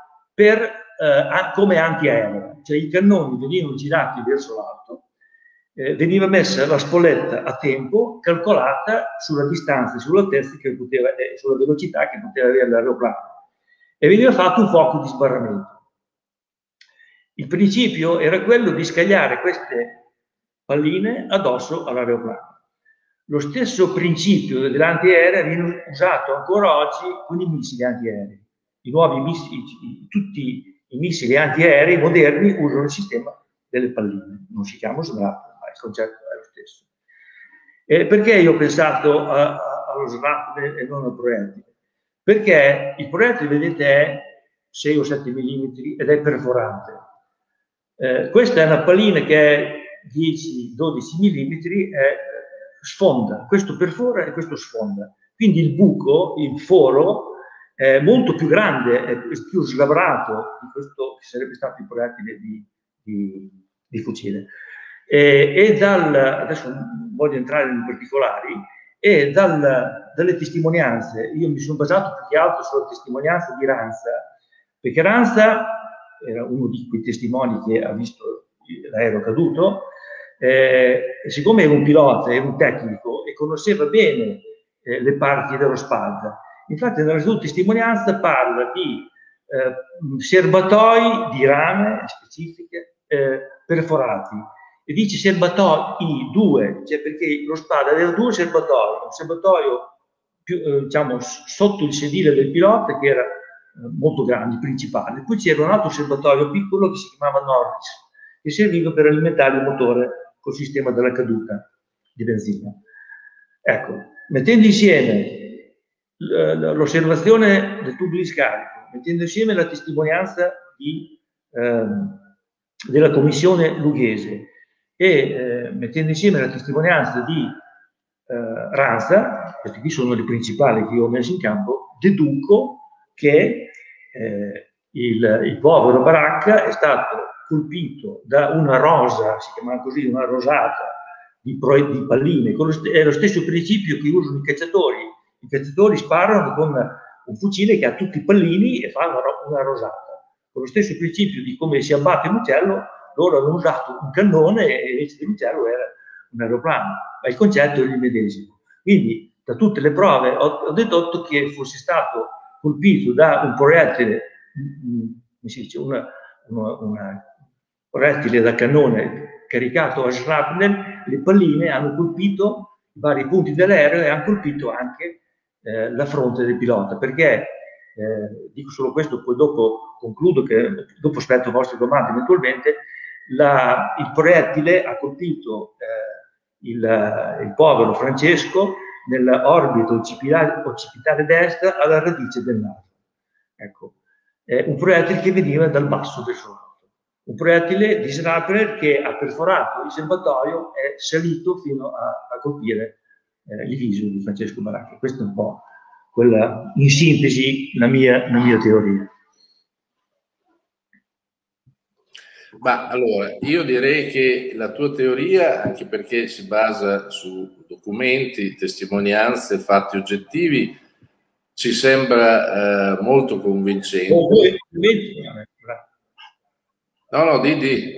come antiaereo, cioè i cannoni venivano girati verso l'alto, veniva messa la spoletta a tempo calcolata sulla distanza, sull'altezza che poteva, sulla velocità che poteva avere l'aeroplano, e veniva fatto un fuoco di sbarramento. Il principio era quello di scagliare queste palline addosso all'aeroplano. Lo stesso principio dell'antiaereo viene usato ancora oggi con i missili antiaerei. I nuovi missili, tutti i missili antiaerei moderni usano il sistema delle palline, non si chiama shrapnel, ma il concetto è lo stesso. Perché io ho pensato allo shrapnel e non al proiettile? Perché il proiettile, vedete, è 6 o 7 mm ed è perforante. Questa è una pallina che è 10-12 mm, sfonda, questo perfora e questo sfonda. Quindi il buco, il foro, è molto più grande, è più slabbrato di questo che sarebbe stato il proiettile di fucile. Adesso non voglio entrare in particolari, e dalle testimonianze, io mi sono basato più che altro sulla testimonianza di Ranza, perché Ranza era uno di quei testimoni che ha visto l'aereo caduto, siccome era un pilota, era un tecnico e conosceva bene le parti dello spalda. Infatti nella sua testimonianza parla di serbatoi di rame specifiche perforati, e dice serbatoi 2, cioè perché lo SPAD aveva 2 serbatoi, un serbatoio più, diciamo, sotto il sedile del pilota, che era molto grande, principale, poi c'era un altro serbatoio piccolo che si chiamava Norris, che serviva per alimentare il motore col sistema della caduta di benzina. Ecco, mettendo insieme l'osservazione del tubo di scarico, mettendo insieme la testimonianza della commissione Lughese e mettendo insieme la testimonianza di Ranza, questi qui sono le principali che io ho messo in campo, deduco che il povero Baracca è stato colpito da una rosa, si chiama così, una rosata di palline, è lo stesso principio che usano i cacciatori. I cacciatori sparano con un fucile che ha tutti i pallini e fa una rosata. Con lo stesso principio di come si abbatte l'uccello, loro hanno usato un cannone e invece dell'uccello era un aeroplano, ma il concetto è il medesimo. Quindi da tutte le prove ho dedotto che fosse stato colpito da un proiettile, come si dice, un proiettile da cannone caricato a shrapnel. Le palline hanno colpito i vari punti dell'aereo e hanno colpito anche la fronte del pilota, perché dico solo questo, poi dopo concludo, che dopo aspetto le vostre domande eventualmente. Il proiettile ha colpito il povero Francesco nell'orbita occipitale destra alla radice del naso. Ecco, un proiettile che veniva dal basso del suo auto, un proiettile di shrapnel che ha perforato il serbatoio e è salito fino a colpire il viso di Francesco Baracca. Questa è un po' quella, in sintesi, la mia teoria. Ma allora, io direi che la tua teoria, anche perché si basa su documenti, testimonianze, fatti oggettivi, ci sembra molto convincente. No, di.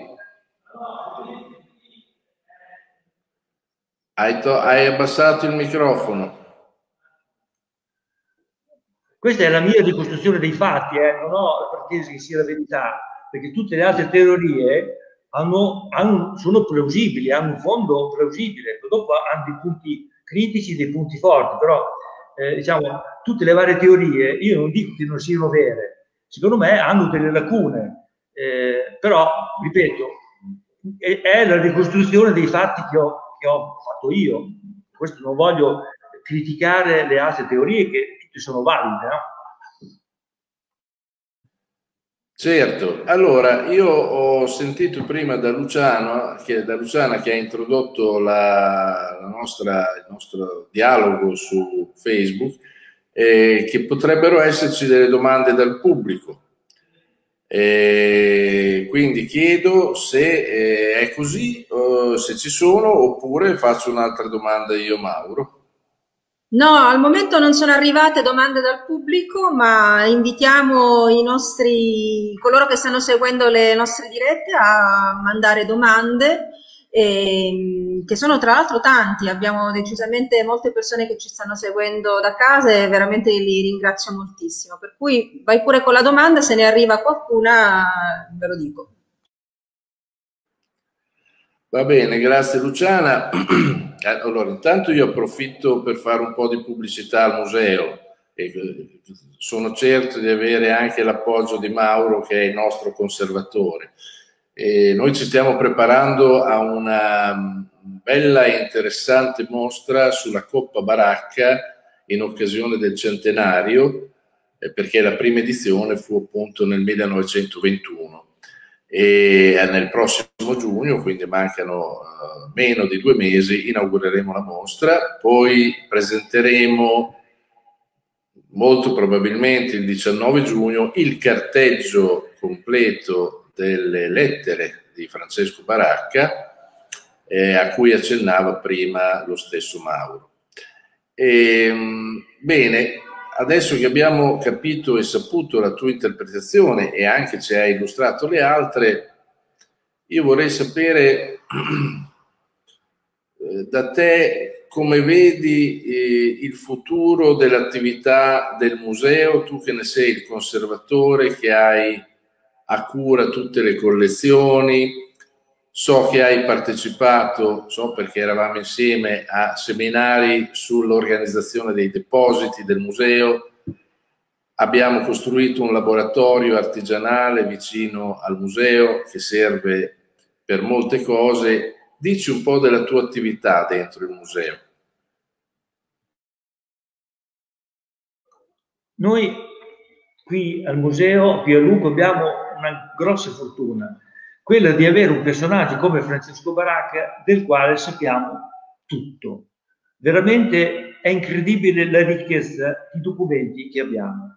Hai abbassato il microfono. Questa è la mia ricostruzione dei fatti, non ho la pretesa che sia la verità, perché tutte le altre teorie sono plausibili, hanno un fondo plausibile, dopo hanno dei punti critici, dei punti forti, però diciamo, tutte le varie teorie, io non dico che non siano vere, secondo me hanno delle lacune, però, ripeto, è la ricostruzione dei fatti che ho fatto io. Questo non voglio criticare le altre teorie, che tutte sono valide, no? Certo, allora io ho sentito prima da Luciana che ha introdotto il nostro dialogo su Facebook, che potrebbero esserci delle domande dal pubblico. Quindi chiedo se è così, se ci sono, oppure faccio un'altra domanda io, Mauro. No, al momento non sono arrivate domande dal pubblico, ma invitiamo coloro che stanno seguendo le nostre dirette a mandare domande, che sono tra l'altro tanti. Abbiamo decisamente molte persone che ci stanno seguendo da casa e veramente li ringrazio moltissimo. Per cui vai pure con la domanda, se ne arriva qualcuna ve lo dico. Va bene, grazie Luciana. Allora, intanto io approfitto per fare un po' di pubblicità al museo, e sono certo di avere anche l'appoggio di Mauro, che è il nostro conservatore. Noi ci stiamo preparando a una bella e interessante mostra sulla Coppa Baracca in occasione del centenario, perché la prima edizione fu appunto nel 1921. E nel prossimo giugno, quindi mancano meno di 2 mesi, inaugureremo la mostra. Poi presenteremo molto probabilmente il 19 giugno il carteggio completo delle lettere di Francesco Baracca, a cui accennava prima lo stesso Mauro. Bene, adesso che abbiamo capito e saputo la tua interpretazione e anche ci hai illustrato le altre, io vorrei sapere da te come vedi il futuro dell'attività del museo, tu che ne sei il conservatore, che hai a cura tutte le collezioni, so che hai partecipato, so perché eravamo insieme, a seminari sull'organizzazione dei depositi del museo. Abbiamo costruito un laboratorio artigianale vicino al museo che serve per molte cose. Dici un po' della tua attività dentro il museo. Noi qui al museo, qui a Lugo, abbiamo una grossa fortuna, quella di avere un personaggio come Francesco Baracca del quale sappiamo tutto. Veramente è incredibile la ricchezza di documenti che abbiamo.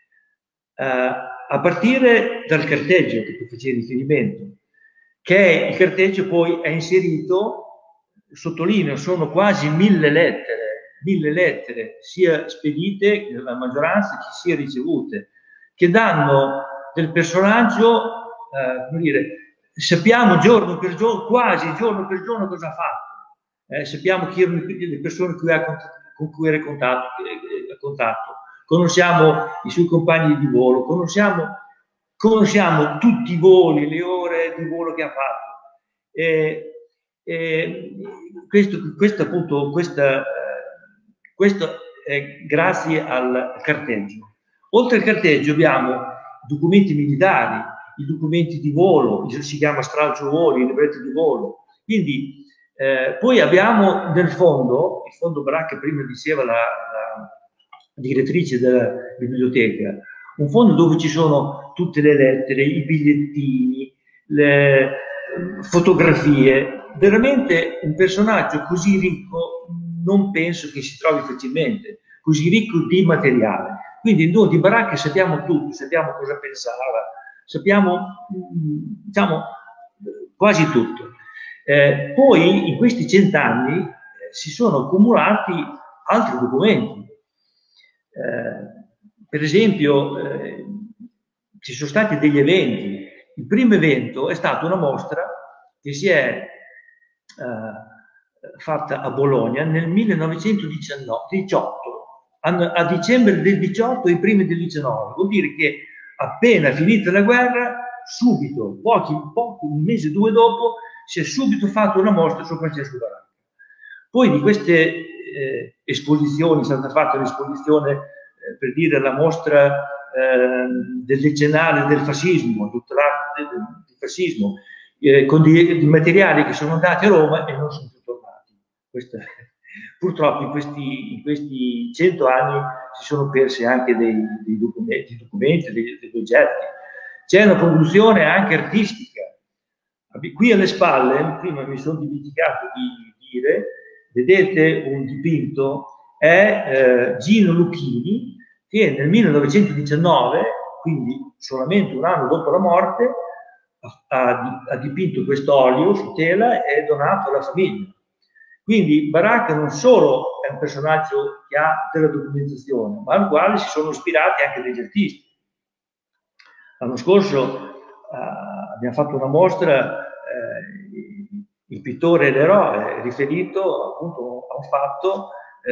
A partire dal carteggio che tu facevi riferimento, che il carteggio poi è inserito, sottolineo, sono quasi 1000 lettere, sia spedite, la maggioranza, che sia ricevute, che danno del personaggio, come dire, sappiamo giorno per giorno, quasi giorno per giorno cosa ha fatto, sappiamo chi erano le persone con cui era a contatto, conosciamo i suoi compagni di volo, conosciamo tutti i voli, le ore di volo che ha fatto. Questo è grazie al carteggio. Oltre al carteggio abbiamo documenti militari, i documenti di volo, si chiama stralcio voli, i libretti di volo. Quindi poi abbiamo nel fondo, il fondo Baracca, prima diceva la direttrice della biblioteca, un fondo dove ci sono tutte le lettere, i bigliettini, le fotografie. Veramente un personaggio così ricco non penso che si trovi facilmente, così ricco di materiale. Quindi noi di Baracca sappiamo tutto, sappiamo cosa pensava, sappiamo, diciamo, quasi tutto. Poi in questi 100 anni si sono accumulati altri documenti. Per esempio, ci sono stati degli eventi. Il primo evento è stata una mostra che si è fatta a Bologna nel 1918, a dicembre del 18 e i primi del 19. Vuol dire che appena finita la guerra, subito, un mese o due dopo, si è subito fatta una mostra su Francesco Baracca. Poi di queste esposizioni, è stata fatta un'esposizione, per dire, la mostra del decennale del fascismo, tutta l'arte del fascismo, con di materiali che sono andati a Roma e non sono più tornati. Purtroppo in questi 100 anni si sono persi anche dei documenti, degli oggetti. C'è una produzione anche artistica. Qui alle spalle, prima mi sono dimenticato di dire, vedete un dipinto, è Gino Lucchini, che nel 1919, quindi solamente un anno dopo la morte, ha dipinto questo olio su tela e donato alla famiglia. Quindi Baracca non solo è un personaggio che ha della documentazione, ma al quale si sono ispirati anche degli artisti. L'anno scorso abbiamo fatto una mostra, il pittore e l'eroe, riferito appunto a un fatto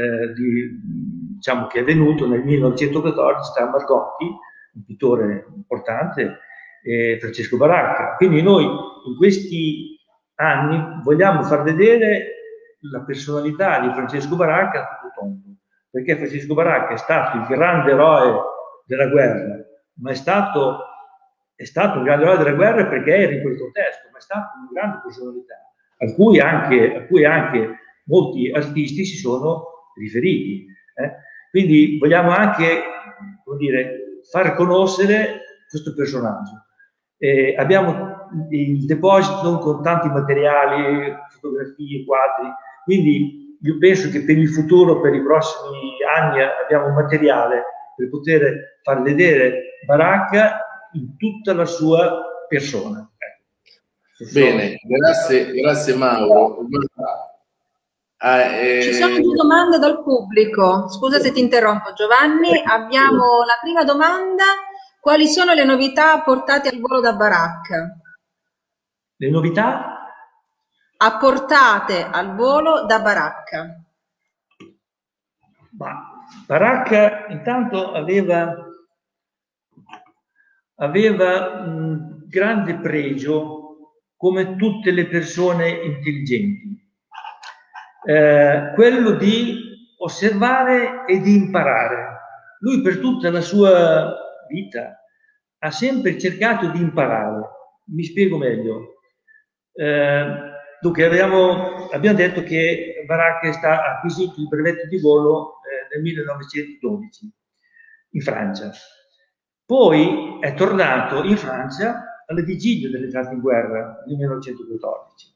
diciamo, che è venuto nel 1914 da Margotti, un pittore importante, Francesco Baracca. Quindi noi in questi anni vogliamo far vedere la personalità di Francesco Baracca a tutto tondo, perché Francesco Baracca è stato il grande eroe della guerra, ma è stato un grande eroe della guerra perché era in quel contesto, ma è stato una grande personalità, a cui anche molti artisti si sono riferiti. Quindi vogliamo anche, come dire, far conoscere questo personaggio. Abbiamo il deposito con tanti materiali, fotografie, quadri, quindi io penso che per il futuro, per i prossimi anni, abbiamo materiale per poter far vedere Baracca in tutta la sua persona. Bene, grazie Mauro. Ci sono due domande dal pubblico. Scusa se ti interrompo, Giovanni. Abbiamo la prima domanda: quali sono le novità apportate al volo da Baracca? Le novità? Apportate al volo da Baracca. Ma Baracca intanto aveva un grande pregio, come tutte le persone intelligenti, quello di osservare e di imparare. Lui per tutta la sua vita ha sempre cercato di imparare. Mi spiego meglio. Dunque abbiamo detto che Baracca ha acquisito il brevetto di volo nel 1912 in Francia. Poi è tornato in Francia alla vigilia dell'entrata in guerra nel 1914.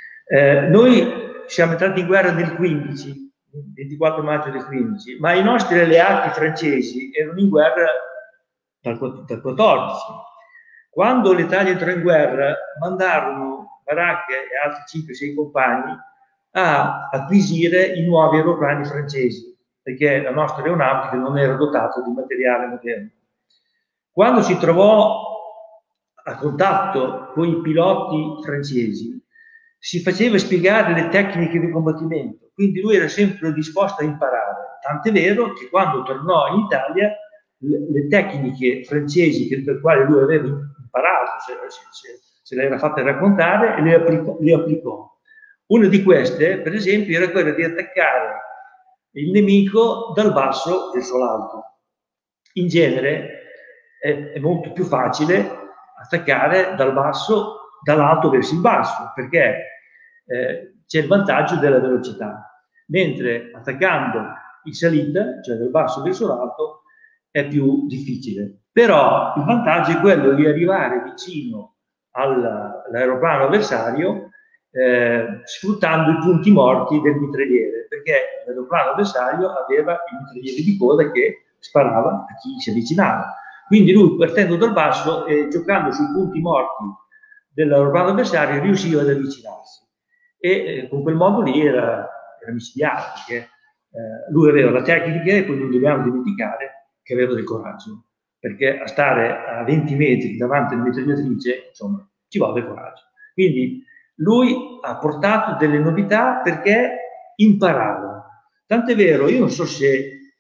Noi siamo entrati in guerra nel 15, 24 maggio del 15, ma i nostri alleati francesi erano in guerra dal 14. Quando l'Italia entrò in guerra, mandarono Baracca e altri 5-6 compagni a acquisire i nuovi aeroplani francesi, perché la nostra aeronautica non era dotata di materiale moderno. Quando si trovò a contatto con i piloti francesi, si faceva spiegare le tecniche di combattimento, quindi lui era sempre disposto a imparare, tant'è vero che quando tornò in Italia le tecniche francesi per quali lui aveva imparato, se le era fatte raccontare, e le applicò. Una di queste, per esempio, era quella di attaccare il nemico dal basso verso l'alto. In genere è molto più facile attaccare dall'alto verso il basso, perché c'è il vantaggio della velocità, mentre attaccando in salita, cioè dal basso verso l'alto, è più difficile. Però il vantaggio è quello di arrivare vicino all'aeroplano avversario sfruttando i punti morti del mitragliere, perché l'aeroplano avversario aveva il mitragliere di coda che sparava a chi si avvicinava. Quindi lui, partendo dal basso e giocando sui punti morti dell'aeroplano avversario, riusciva ad avvicinarsi. E con quel modo lì era micidiale, perché lui aveva la tecnica e poi non dobbiamo dimenticare che aveva del coraggio, perché a stare a 20 metri davanti alla mitragliatrice, insomma, ci vuole coraggio. Quindi lui ha portato delle novità perché imparava. Tant'è vero, io non so se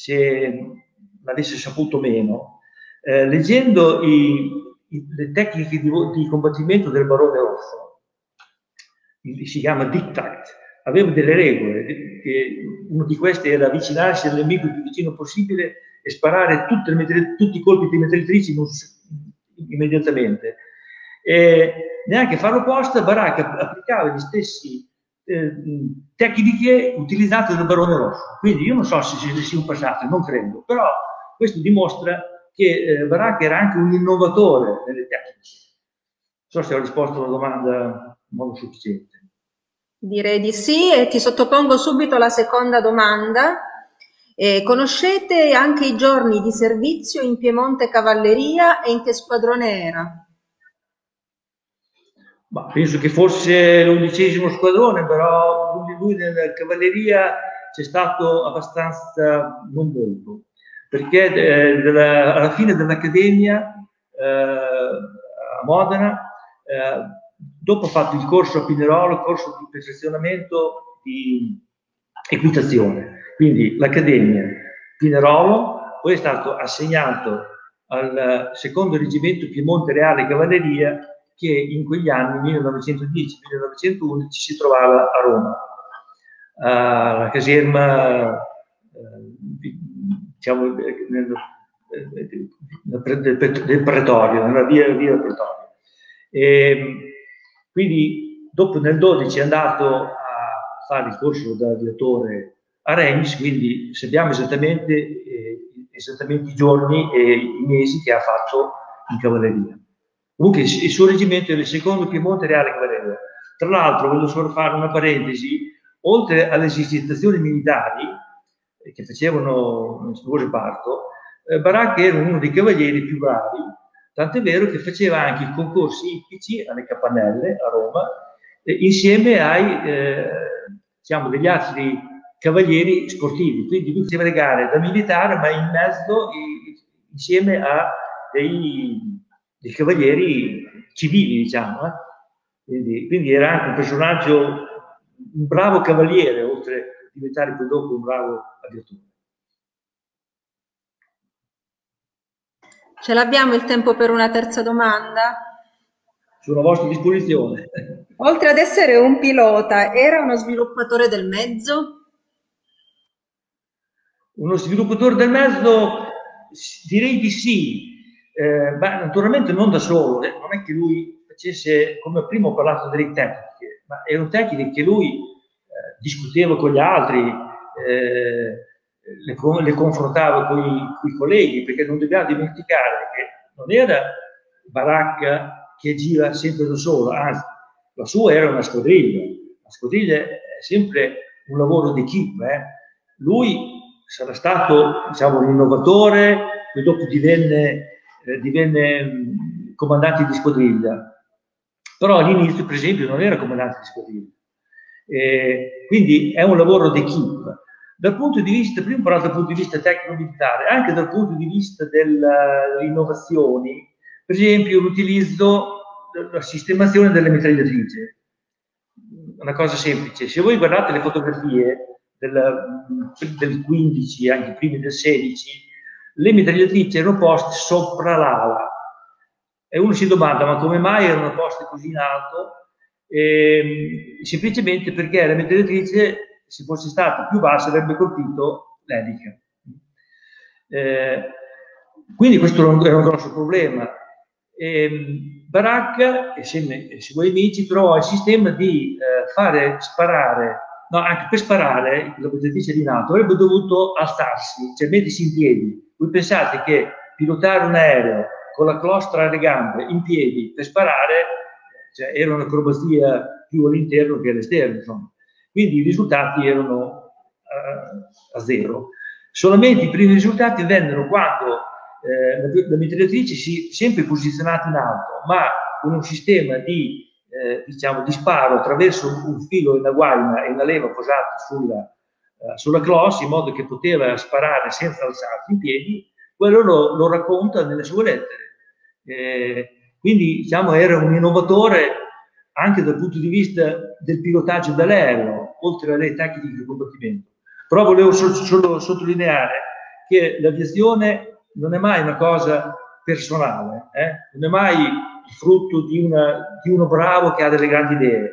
l'avesse saputo meno, leggendo le tecniche di combattimento del Barone Rosso, si chiama Diktat, aveva delle regole, una di queste era avvicinarsi al nemico il più vicino possibile e sparare tutti i colpi di mitragliatrici immediatamente. Neanche farlo apposta, Baracca applicava gli stessi tecniche utilizzate dal Barone Rosso. Quindi io non so se siano passate, non credo, però questo dimostra che Baracca era anche un innovatore nelle tecniche. Non so se ho risposto alla domanda in modo sufficiente. Direi di sì, e ti sottopongo subito la seconda domanda. Conoscete anche i giorni di servizio in Piemonte Cavalleria e in che squadrone era? Ma penso che fosse l'11° squadrone, però lui nella Cavalleria c'è stato abbastanza non molto, perché alla fine dell'Accademia a Modena, dopo ha fatto il corso a Pinerolo, il corso di perfezionamento di equitazione, quindi l'Accademia Pinerolo, poi è stato assegnato al secondo reggimento Piemonte Reale Cavalleria, che in quegli anni, 1910-1911, si trovava a Roma, alla caserma, diciamo, del Pretorio, nella via del Pretorio. Quindi dopo nel 12 è andato a fare il corso da aviatore a Reims, quindi sappiamo esattamente i giorni e i mesi che ha fatto in cavalleria. Comunque il suo reggimento è il secondo Piemonte Reale Cavalleria. Tra l'altro voglio solo fare una parentesi, oltre alle esercitazioni militari che facevano nel suo reparto, Baracca era uno dei cavalieri più bravi, tant'è vero che faceva anche i concorsi ippici alle Campanelle a Roma, insieme ai diciamo, degli altri cavalieri sportivi. Quindi lui faceva le gare da militare, ma in mezzo insieme a dei cavalieri civili, diciamo. Quindi era anche un personaggio, un bravo cavaliere, oltre diventare poi dopo un bravo aviatore. Ce l'abbiamo il tempo per una terza domanda? Sono a vostra disposizione. Oltre ad essere un pilota, era uno sviluppatore del mezzo? Uno sviluppatore del mezzo, direi di sì, ma naturalmente non da solo, non è che lui facesse, come prima ho parlato delle tecniche, ma erano tecniche che lui discuteva con gli altri, le confrontava con i colleghi, perché non dobbiamo dimenticare che non era Baracca che gira sempre da solo, anzi, la sua era una squadriglia. La squadriglia è sempre un lavoro di equipe. Lui sarà stato, diciamo, un innovatore, poi dopo divenne comandante di squadriglia. Però all'inizio, per esempio, non era comandante di squadriglia. Quindi è un lavoro d'equipe. Dal punto di vista, prima ho parlato dal punto di vista tecnico-militare, anche dal punto di vista delle innovazioni, per esempio l'utilizzo, la sistemazione delle mitragliatrici. Una cosa semplice, se voi guardate le fotografie del 15, anche i primi del 16, le mitragliatrici erano poste sopra l'ala. E uno si domanda, ma come mai erano poste così in alto? Semplicemente perché la mitragliatrice, se fosse stata più bassa, avrebbe colpito l'elica. Quindi questo era un grosso problema. Baracca, insieme ai suoi amici, trovò il sistema di fare sparare, no, anche per sparare, la mitragliatrice di nato avrebbe dovuto alzarsi, cioè mettersi in piedi. Voi pensate che pilotare un aereo con la clostra alle gambe, in piedi, per sparare, cioè, era un'acrobazia più all'interno che all'esterno, insomma. Quindi i risultati erano a zero. Solamente i primi risultati vennero quando la mitragliatrice si sempre posizionata in alto, ma con un sistema di, diciamo, di sparo attraverso un filo e una guaina e una leva posata sulla cloche, in modo che poteva sparare senza alzarsi in piedi. Quello lo racconta nelle sue lettere. Quindi, diciamo, era un innovatore anche dal punto di vista del pilotaggio dell'aereo, oltre alle tecniche di combattimento. Però volevo solo sottolineare che l'aviazione non è mai una cosa personale, non è mai il frutto di uno bravo che ha delle grandi idee.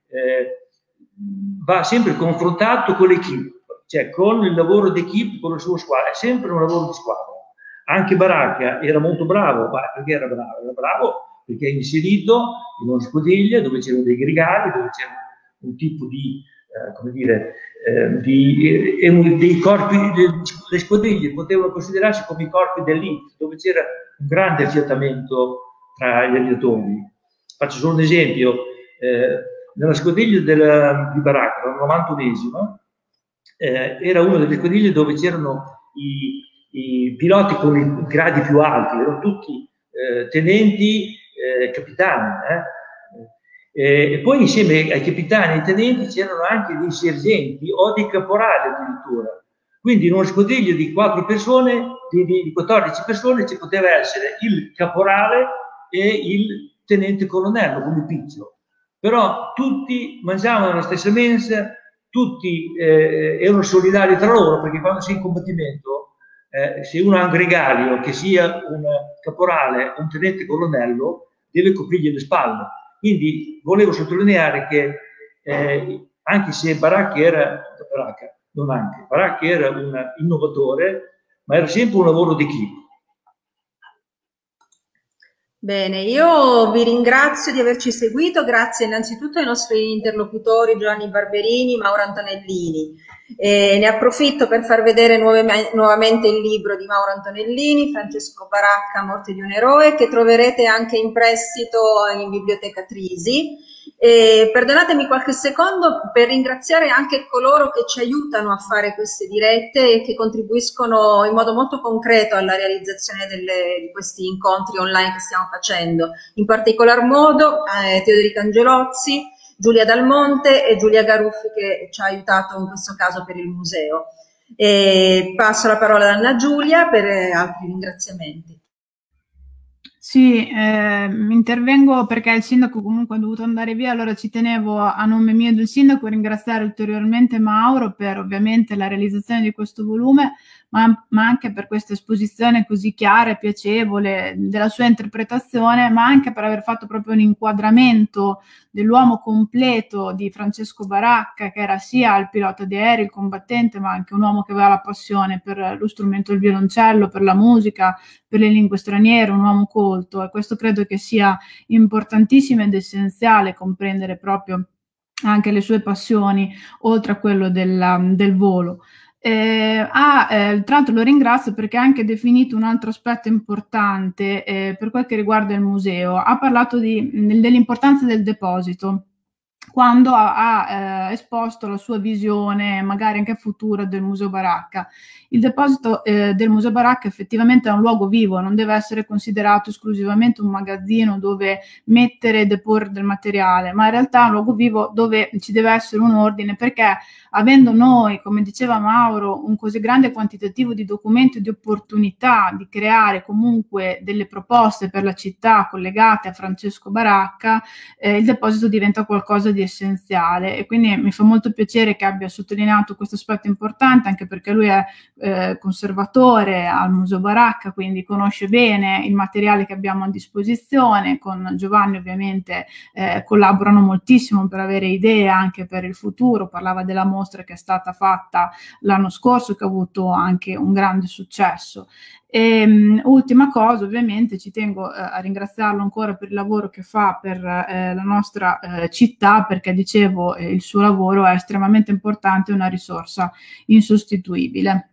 Va sempre confrontato con l'equipe, cioè con il lavoro d'equipe, con la sua squadra, è sempre un lavoro di squadra. Anche Baracca era molto bravo, ma perché era bravo? Era bravo perché è inserito in una squadriglia dove c'erano dei gregari, dove c'era un tipo di, come dire, dei corpi, le squadriglie potevano considerarsi come i corpi dell'elite, dove c'era un grande affiatamento tra gli aviatori. Faccio solo un esempio, nella squadriglia di Baracca, la 91esima, era una delle squadriglie dove c'erano i piloti con i gradi più alti, erano tutti tenenti, capitani. E poi insieme ai capitani e ai tenenti c'erano anche dei sergenti o dei caporali addirittura. Quindi in uno squadriglio di 4 persone, di 14 persone, ci poteva essere il caporale e il tenente colonnello come piccio. Però tutti mangiavano nella stessa mensa, tutti erano solidari tra loro, perché quando si è in combattimento, se uno ha un gregario, che sia un caporale o un tenente colonnello, deve coprirgli le spalle. Quindi volevo sottolineare che anche se Baracca era un innovatore, ma era sempre un lavoro d'equipe. Bene, io vi ringrazio di averci seguito, grazie innanzitutto ai nostri interlocutori Giovanni Barberini, Mauro Antonellini. Ne approfitto per far vedere nuovamente il libro di Mauro Antonellini, Francesco Baracca, Morte di un eroe, che troverete anche in prestito in biblioteca Trisi. Perdonatemi qualche secondo per ringraziare anche coloro che ci aiutano a fare queste dirette e che contribuiscono in modo molto concreto alla realizzazione di questi incontri online che stiamo facendo. In particolar modo Teodorico Angelozzi, Giulia Dal Monte e Giulia Garuffi, che ci ha aiutato in questo caso per il museo. Passo la parola ad Anna Giulia per altri ringraziamenti. Sì, intervengo perché il sindaco comunque è dovuto andare via, allora ci tenevo a nome mio e del sindaco a ringraziare ulteriormente Mauro per ovviamente la realizzazione di questo volume, ma anche per questa esposizione così chiara e piacevole della sua interpretazione, ma anche per aver fatto proprio un inquadramento dell'uomo completo di Francesco Baracca, che era sia il pilota di aerei, il combattente, ma anche un uomo che aveva la passione per lo strumento del violoncello, per la musica, per le lingue straniere, un uomo colto, e questo credo che sia importantissimo ed essenziale comprendere proprio anche le sue passioni oltre a quello del volo. Tra l'altro lo ringrazio perché ha anche definito un altro aspetto importante per quel che riguarda il museo. Ha parlato dell'importanza del deposito quando ha esposto la sua visione, magari anche futura, del Museo Baracca. Il deposito del Museo Baracca effettivamente è un luogo vivo, non deve essere considerato esclusivamente un magazzino dove mettere e deporre del materiale, ma in realtà è un luogo vivo dove ci deve essere un ordine, perché avendo noi, come diceva Mauro, un così grande quantitativo di documenti e di opportunità di creare comunque delle proposte per la città collegate a Francesco Baracca, il deposito diventa qualcosa di essenziale, e quindi mi fa molto piacere che abbia sottolineato questo aspetto importante, anche perché lui è conservatore al Museo Baracca, quindi conosce bene il materiale che abbiamo a disposizione. Con Giovanni ovviamente collaborano moltissimo per avere idee anche per il futuro. Parlava della mostra che è stata fatta l'anno scorso, che ha avuto anche un grande successo. Ultima cosa, ovviamente ci tengo a ringraziarlo ancora per il lavoro che fa per la nostra città, perché dicevo il suo lavoro è estremamente importante e una risorsa insostituibile.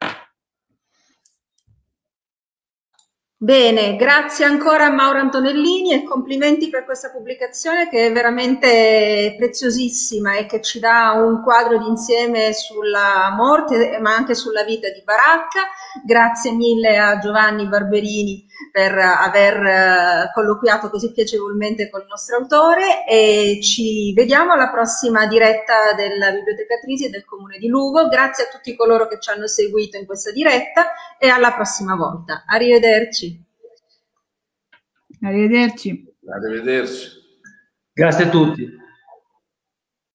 Bene, grazie ancora a Mauro Antonellini e complimenti per questa pubblicazione che è veramente preziosissima e che ci dà un quadro d'insieme sulla morte ma anche sulla vita di Baracca. Grazie mille a Giovanni Barberini per aver colloquiato così piacevolmente con il nostro autore, e ci vediamo alla prossima diretta della bibliotecatrice del Comune di Lugo. Grazie a tutti coloro che ci hanno seguito in questa diretta e alla prossima volta. Arrivederci. Arrivederci. Arrivederci. Grazie a tutti.